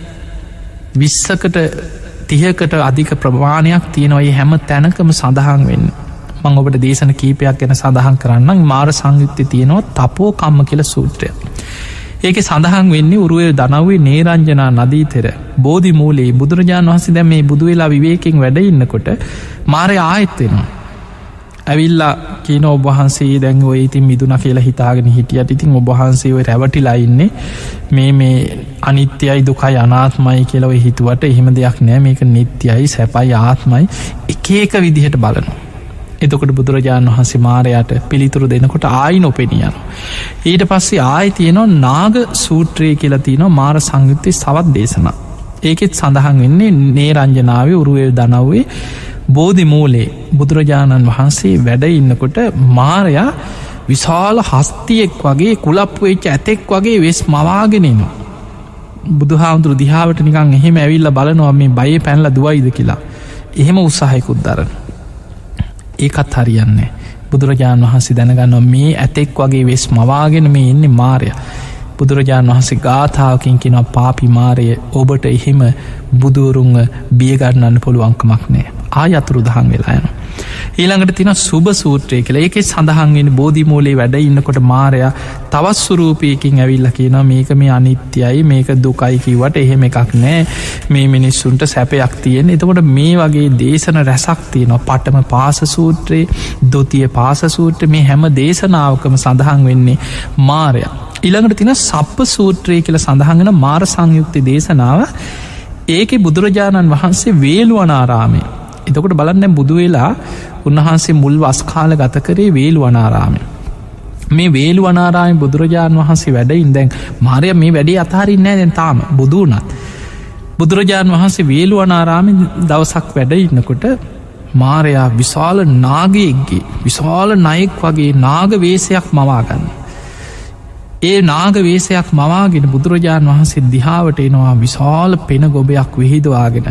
20කට 30කට අධික ප්‍රමාණයක් තියෙනවා. ඒ හැම තැනකම සඳහන් වෙන්න මං ඔබට දේශන කීපයක් ගැන සඳහන් කරන්න. මාර සංයුක්තය තියෙනවා තපෝකම්ම කියලා සූත්‍රය. ඒක සඳහන් වෙන්නේ උරුවේ දනව්වේ නේරංජනා නදීතෙර බෝධි මූලයේ බුදුරජාණන් වහන්සේ දැන් මේ බුදු වෙලා විවේකයෙන් වැඩ ඉන්නකොට මාරයා ආයෙත් වෙනවා. ඇවිල්ලා කියන ඔබ වහන්සේ දැන් ඔය ඉතින් මිදුණා කියලා හිතාගෙන හිටියට ඉතින් ඔබ වහන්සේ ඔය රැවටිලා ඉන්නේ මේ අනිත්‍යයි දුකයි අනාත්මයි කියලා ඔය හිතුවට එහෙම දෙයක් නෑ. මේක නිට්ටයයි සැපයි ආත්මයි එක එක විදිහට බලනවා. එතකොට බුදුරජාණන් වහන්සේ මාරයාට පිළිතුරු දෙනකොට ආයි නොපෙනී යනවා. ඊට පස්සේ ආයි තියෙනවා නාග සූත්‍රය කියලා තියෙනවා මාර සංයුත්තේ සවත් දේශනා. ඒකෙත් සඳහන් වෙන්නේ නේරංජනාවේ උරුවේ දනව්වේ බෝධි මූලයේ බුදුරජාණන් වහන්සේ වැඩ ඉන්නකොට මාරයා විශාල හස්තියෙක් වගේ කුලප්පු වෙච්ච ඇතෙක් වගේ වෙස් මවාගෙන එනවා. බුදුහාමුදුරු දිහාවට නිකන් එහෙම ඇවිල්ලා බලනවා මේ බයේ පැනලා දුවයිද කියලා. එහෙම උත්සාහයකුත් දරනවා. ඒකත් හරියන්නේ. බුදුරජාණන් වහන්සේ දැනගන්නවා මේ ඇතෙක් වගේ වෙස් මවාගෙන මේ ඉන්නේ මාරයා. බුදුරජාණන් වහන්සේ ගාථාවකින් කියනවා පාපි මාරය ඔබට එහෙම බුදුවරුන්ව බියගන්නන්න පුළුවන්කමක් නෑ. ආය අතුරුදහන් වෙලා යනවා. ඊළඟට තියෙනවා සුභ සූත්‍රය කියලා. ඒකේ සඳහන් වෙන්නේ බෝධි මූලයේ වැඩ ඉන්නකොට මාරයා තවත් ස්වරූපයකින් ඇවිල්ලා කියනවා මේක මේ අනිත්‍යයි මේක දුකයි කිව්වට එහෙම එකක් නෑ. මේ මිනිස්සුන්ට සැපයක් තියෙන. එතකොට මේ වගේ දේශන රැසක් තියෙනවා. පඨම පාස සූත්‍රයේ, ဒုတိ ය පාස සූත්‍රයේ මේ හැම දේශනාවකම සඳහන් වෙන්නේ මාරයා. ඊළඟට තියෙනවා සප්ප සූත්‍රය කියලා සඳහන් වෙන මාර සංයුක්ත දේශනාව. ඒකේ බුදුරජාණන් වහන්සේ වේළුවනාරාමේ. එතකොට බලන්න බුදු වෙලා උන්වහන්සේ මුල් වස් කාල ගත කරේ වේළුවනාරාමේ. මේ වේළුවනාරාමේ බුදුරජාණන් වහන්සේ වැඩින් දැන් මාරයා මේ වැඩේ අතහරින්නේ නැහැ දැන් තාම බුදු වුණත්. බුදුරජාණන් වහන්සේ වේළුවනාරාමේ දවසක් වැඩ ඉන්නකොට මාරයා විශාල නාගයෙක්ගේ විශාල නයෙක් වගේ නාග වේශයක් මවා ගන්නවා. ඒ නාග වේශයක් මවාගෙන බුදුරජාණන් වහන්සේ දිහාවට එනවා විශාල පෙන ගොබයක් විහිදවාගෙන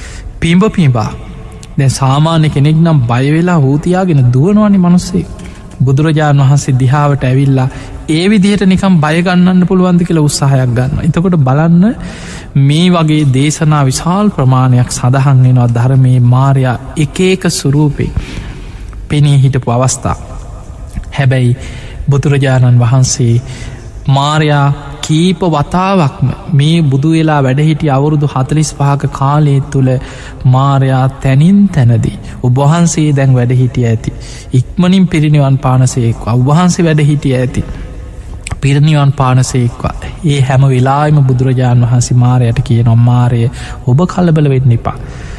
පිඹා දැන් සාමාන්‍ය කෙනෙක් නම් බය වෙලා හූතියාගෙන දුවනවනේ මිනිස්සේ. බුදුරජාණන් වහන්සේ දිහාවට ඇවිල්ලා ඒ විදිහට නිකන් බය ගන්නන්න පුළුවන්ද කියලා උත්සාහයක් ගන්නවා. එතකොට බලන්න මේ වගේ දේශනා විශාල ප්‍රමාණයක් සඳහන් වෙනවා ධර්මයේ මාරයා එක එක ස්වරූපේ පෙනී හිටපු අවස්ථා. හැබැයි බුදුරජාණන් වහන්සේ මාරයා කීප වතාවක්ම මේ බුදු වෙලා වැඩහිටිය අවුරුදු 45ක කාලය තුළ මාරයා තැනින් තැනදී ඔබවහන්සේ දැන් වැඩහිටිය ඇති ඉක්මනින් පිරිනිවන් පානසේක්වා ඔබවහන්සේ වැඩහිටිය ඇති පිරිනිවන් පානසේක්වා ඒ හැම වෙලාවෙම බුදුරජාණන් වහන්සේ මාරයට කියනවා මාරය ඔබ කලබල වෙන්න එපා.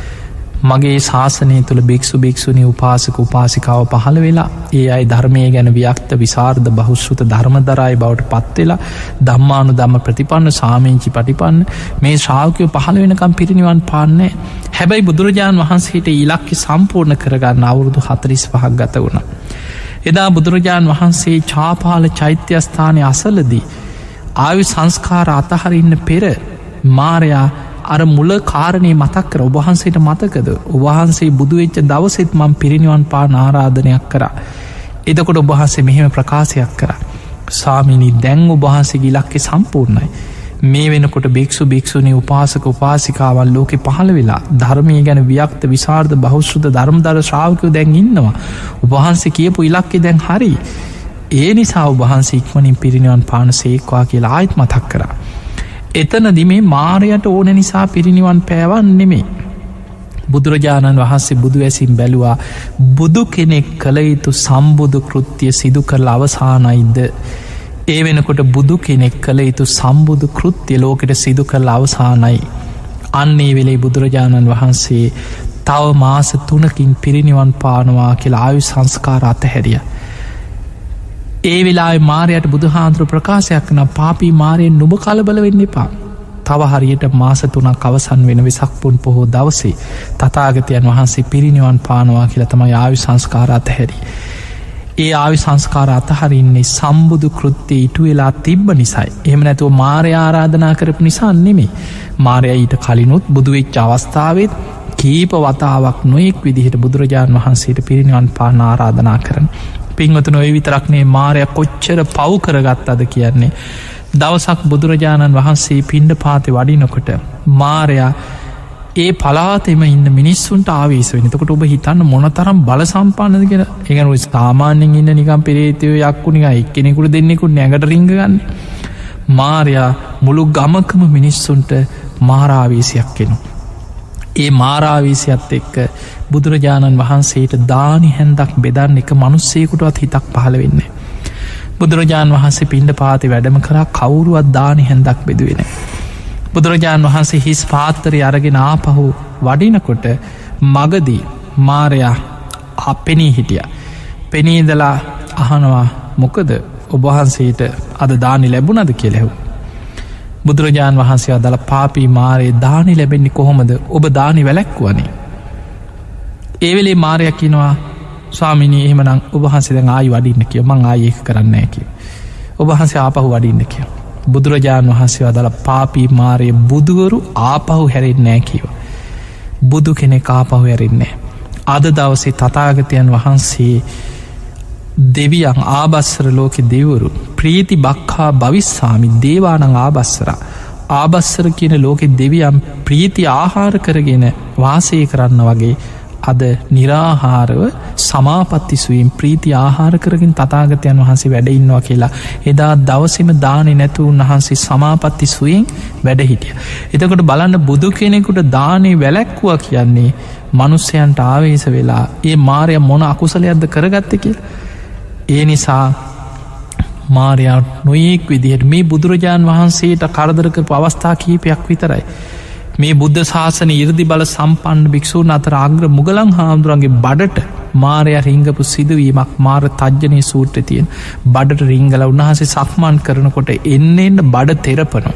මගේ ශාසනය තුළ භික්ෂු භික්ෂුණී උපාසක උපාසිකාව පහළ වෙලා ඒ අයි ධර්මය ගැන ව්‍යක්ත විසරද බහුශ්‍රත ධර්මදරයි බවට පත්වෙලා ධම්මානු ධම්ම ප්‍රතිපන්න සාමීචි පටිපන්න මේ ශ්‍රාවකයෝ පහළ වෙනකම් පිරිනිවන් පාන්නේ. හැබැයි බුදුරජාණන් වහන්සේට ඉලක්කය සම්පූර්ණ කරගන්න අවුරුදු 45ක් ගත වුණා. එදා බුදුරජාණන් වහන්සේ චාපාල චෛත්‍යස්ථානය අසලදී ආයු සංස්කාර අතහරින්න පෙර මාරයා අර මුල කාරණය මතක් කර ඔබහන්සේට මතකද ඔබහන්සේ බුදුවෙච්ච දවසෙත් මං පිරිනිවන් පාන ආරාධනයක් කරා. එතකොට ඔබහන්සේ මෙහෙම ප්‍රකාශයක් කරා ස්වාමිනී දැන් ඔබහන්සේගේ ඉලක්කය සම්පූර්ණයි. මේ වෙනකොට භික්ෂු භික්ෂුණී උපාසක උපාසිකාවන් ලෝකෙ පහළ වෙලා ධර්මය ගැන ව්‍යක්ත විසරද බහුශ්‍රත ධර්මදර ශ්‍රාවකයෝ දැන් ඉන්නවා. ඔබහන්සේ කියපු ඉලක්කය දැන් හරි. ඒ නිසා ඔබහන්සේ ඉක්මනින් පිරිනිවන් පාන සේක්වා කියලා ආයෙත් මතක් කරා. එතනදි මේ මාරයට ඕන නිසා පිරිනිවන් පෑවන් නෙමේ. බුදුරජාණන් වහන්සේ බුදු ඇසින් බැලුවා බුදු කෙනෙක් කළ යුතු සම්බුදු කෘත්‍යය සිදු කරලා අවසානයිද. ඒ වෙනකොට බුදු කෙනෙක් කළ යුතු සම්බුදු කෘත්‍යය ලෝකෙට සිදු කරලා අවසානයි. අන්නේ වෙලේ බුදුරජාණන් වහන්සේ තව මාස 3කින් පිරිනිවන් පානවා කියලා ආයු සංස්කාර අතහැරිය. ඒ වෙලාවේ මාරයට බුදුහාමුදුරු ප්‍රකාශයක් කරන පාපී මාරයෙන් නුඹ කලබල වෙන්න එපා. තව හරියට මාස 3ක් අවසන් වෙන වෙසක් පුන් පොහෝ දවසේ තථාගතයන් වහන්සේ පිරිනිවන් පානවා කියලා තමයි ආයු සංස්කාර අතහැරි. ඒ ආවි සංස්කාර අතහරින්නේ සම්බුදු කෘත්‍යය ඉටු වෙලා තිබ්බ නිසයි. එහෙම නැතුව මාරයා ආරාධනා කරපු නිසා නෙමෙයි. මාරයා ඊට කලිනුත් බුදු වෙච්ච අවස්ථාවෙත් කීප වතාවක් නොයෙක් විදිහට බුදුරජාණන් වහන්සේට පිරිනිවන් පාන ආරාධනා කරන. පින්වතුනි ඔය විතරක්නේ මාරයා කොච්චර පව් කරගත්තද කියන්නේ. දවසක් බුදුරජාණන් වහන්සේ පිණ්ඩපාතේ වඩිනකොට මාරයා ඒ පලාතෙම ඉන්න මිනිස්සුන්ට ආවේශ වෙන. එතකොට ඔබ හිතන්න මොනතරම් බල සම්පන්නද කියලා. ඒ කියන්නේ ඔය සාමාන්‍යයෙන් ඉන්න නිකන් පෙරේතයෝ යක්කු නිකන් එක්කෙනෙකුට දෙන්නෙකුට නැගට රිංග ගන්න. මාරයා මුළු ගමකම මිනිස්සුන්ට මාරාවේශයක් වෙනවා. ඒ මාරාවේශයත් එක්ක බුදුරජාණන් වහන්සේට දානි හැන්දක් බෙදන්න එක මිනිස්සෙකුටවත් හිතක් පහළ වෙන්නේ. බුදුරජාණන් වහන්සේ පිණ්ඩපාතේ වැඩම කරා කවුරුවත් දානි හැන්දක් බෙදුවේ නැහැ. බුදුරජාණන් වහන්සේ හිස් පාත්තරය අරගෙන ආපහු වඩිනකොට මගදී මාරයා පෙනී හිටිය. පෙනීදලා අහනවා මොකද ඔබවහන්සේට අද දානි ලැබුණද කියලෙහු. බුදුරජාණන් වහන්සේ අදල පාපී මාරයේ දානි ලැබෙන්නේ කොහොමද ඔබ දානි වැලැක්වුවනේ. ඒවෙලේ මාරයක් කිනවා ස්වාමිනී එහෙමනම් ඔබහන්සේ දැන් ආයි වඩින්න කිය මං ආයි ඒක කරන්නේ කිය. ඔබහන්සේ ආපහු වඩින්න කිය. බුදුරජාණන් වහන්සේ අදල පාපී මාරයේ බුදුවරු ආපහු හැරෙන්නෑ කියව. බුදු කෙනෙක් ආපහු හැරෙන්නේ. අද දවසේ තථාගතයන් වහන්සේ දෙවියන් ආබස්සර ලෝකෙ දෙවරු ප්‍රීති බක්හා භවිස්සාමි දේවානං ආබස්සර ආබස්සර කියන ලෝකෙ දෙවියන් ප්‍රීති ආහාර කරගෙන වාසය කරන්න වගේ අද නිරාහාරව සමාපත්ති සුවීම් ප්‍රීති ආහාර කරගෙන තථාගතයන් වහන්සේ වැඩ ඉන්නවා කියලා එදා දවසේම දානෙ නැතු උන්වහන්සේ සමාපත්ති සුවයෙන් වැඩ හිටිය. එතකොට බලන්න බුදු කෙනෙකුට දානේ වැළැක්වුවා කියන්නේ මනුස්සයන්ට ආවේශ වෙලා ඒ මාරයා මොන අකුසලයක්ද කරගත්තේ කියලා. ඒ නිසා මාරයා නොයෙක් විදිහට මේ බුදුරජාණන් වහන්සේට කරදර කරපු අවස්ථා කීපයක් විතරයි. මේ බුද්ධ ශාසන 이르දි බල සම්පන්න භික්ෂූන් අතර අග්‍ර මුගලන් හාමුදුරන්ගේ බඩට මාරයා රිංගපු සිදුවීමක් මාර තජ්ජනී සූත්‍රයේ තියෙන. බඩට රිංගලා උන්වහන්සේ සක්මන් කරනකොට එන්න බඩ තෙරපනවා.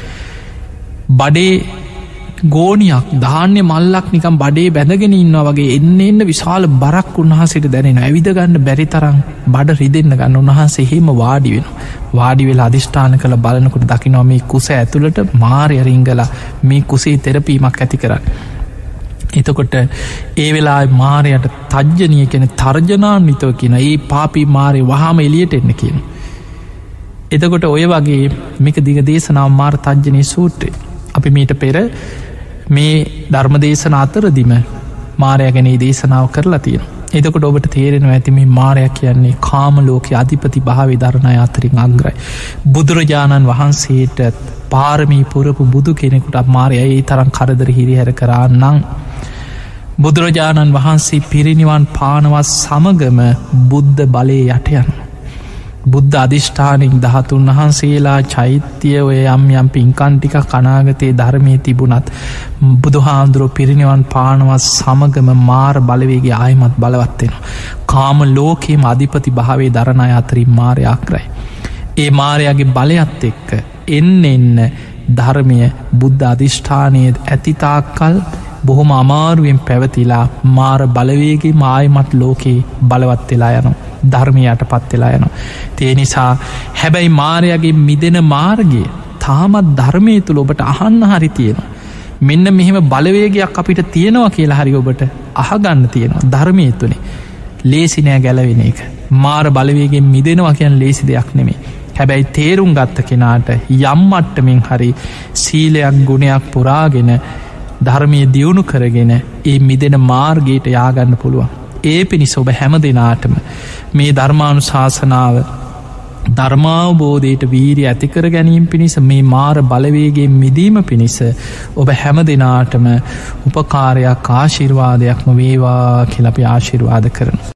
බඩේ ගෝනියක් ධාන්‍ය මල්ලක් නිකම් බඩේ බැඳගෙන ඉන්නවා වගේ එන්න විශාල බරක් උන්වහන්සේට දැනෙන. ඇවිද ගන්න බැරි තරම් බඩ රිදෙන්න ගන්න උන්වහන්සේ එහෙම වාඩි වෙනවා. වාඩි වෙලා අධිෂ්ඨාන කළ බලනකොට දකිනවා මේ කුස ඇතුළට මාරය රිංගලා මේ කුසේ තෙරපීමක් ඇති කරන්න. එතකොට ඒ වෙලා මාරයට තජ්ජනීය කියන තර්ජනාන්විතව කියන ඒ පාපී මාරය වහාම එලියට එන්න කියන. එතකොට ඔය වගේ මේක දිග දේශනාව මාර තජ්ජනී සූත්‍රය. අපි මීට පෙර මේ ධර්මදේශන අතරදිම මාරයා ගැන දේශනාව කරලා තියෙනවා. එතකොට ඔබට තේරෙනවා ඇති මේ මාරයා කියන්නේ කාම ලෝකයේ අධිපති භාවයේ දරණ අය අතරින් අග්‍රයි. බුදුරජාණන් වහන්සේට පාරමී පුරපු බුදු කෙනෙකුට මාරයා ඒ තරම් කරදර හිරිහැර කරා නම් බුදුරජාණන් වහන්සේ පිරිනිවන් පානවත් සමගම බුද්ධ බලයේ යට යනවා. බුද්ධ අධිෂ්ඨානින් 13 වහන්සේලා චෛත්‍ය ඔය යම් පින්කම් ටික අනාගතේ ධර්මයේ තිබුණත් බුදුහාඳුරෝ පිරිනිවන් පානවත් සමගම මාර බලවේගය ආයමත් බලවත් වෙනවා. කාම ලෝකයේම අධිපති භාවයේ දරණ අය අතරින් මාරයා අග්‍රයි. ඒ මාරයාගේ බලයත් එක්ක එන්න ධර්මය බුද්ධ අධිෂ්ඨානයේ ඇතිතාක්කල් බොහොම අමාරුවෙන් පැවතිලා මාර බලවේගේ ආයමත් ලෝකේ බලවත් වෙලා යනවා. ධර්මයට පත් වෙලා යනවා. ඒ නිසා හැබැයි මාරයාගේ මිදෙන මාර්ගය තාමත් ධර්මයේ තුල ඔබට අහන්න හරි තියෙනවා. මෙන්න මෙහෙම බලවේගයක් අපිට තියෙනවා කියලා හරි ඔබට අහගන්න තියෙනවා ධර්මයේ තුනේ. ලේසි නෑ ගැලවෙන එක. මාර බලවේගයෙන් මිදෙනවා කියන්නේ ලේසි දෙයක් නෙමෙයි. හැබැයි තේරුම් ගත්ත කෙනාට යම් මට්ටමින් හරි සීලයක් ගුණයක් පුරාගෙන ධර්මයේ දියුණු කරගෙන ඒ මිදෙන මාර්ගයට යාගන්න පුළුවන්. ඒ පිණිස ඔබ හැම දෙනාටම මේ ධර්මානුශාසනාව ධර්මාවබෝධයට වීරිය ඇතිකර ගැනීම පිණිස මේ මාර බලවේගයෙන් මිදීම පිණිස ඔබ හැම දෙනාටම උපකාරයක් ආශිර්වාදයක්ම වේවා කියලා අපි ආශිර්වාද කරනවා.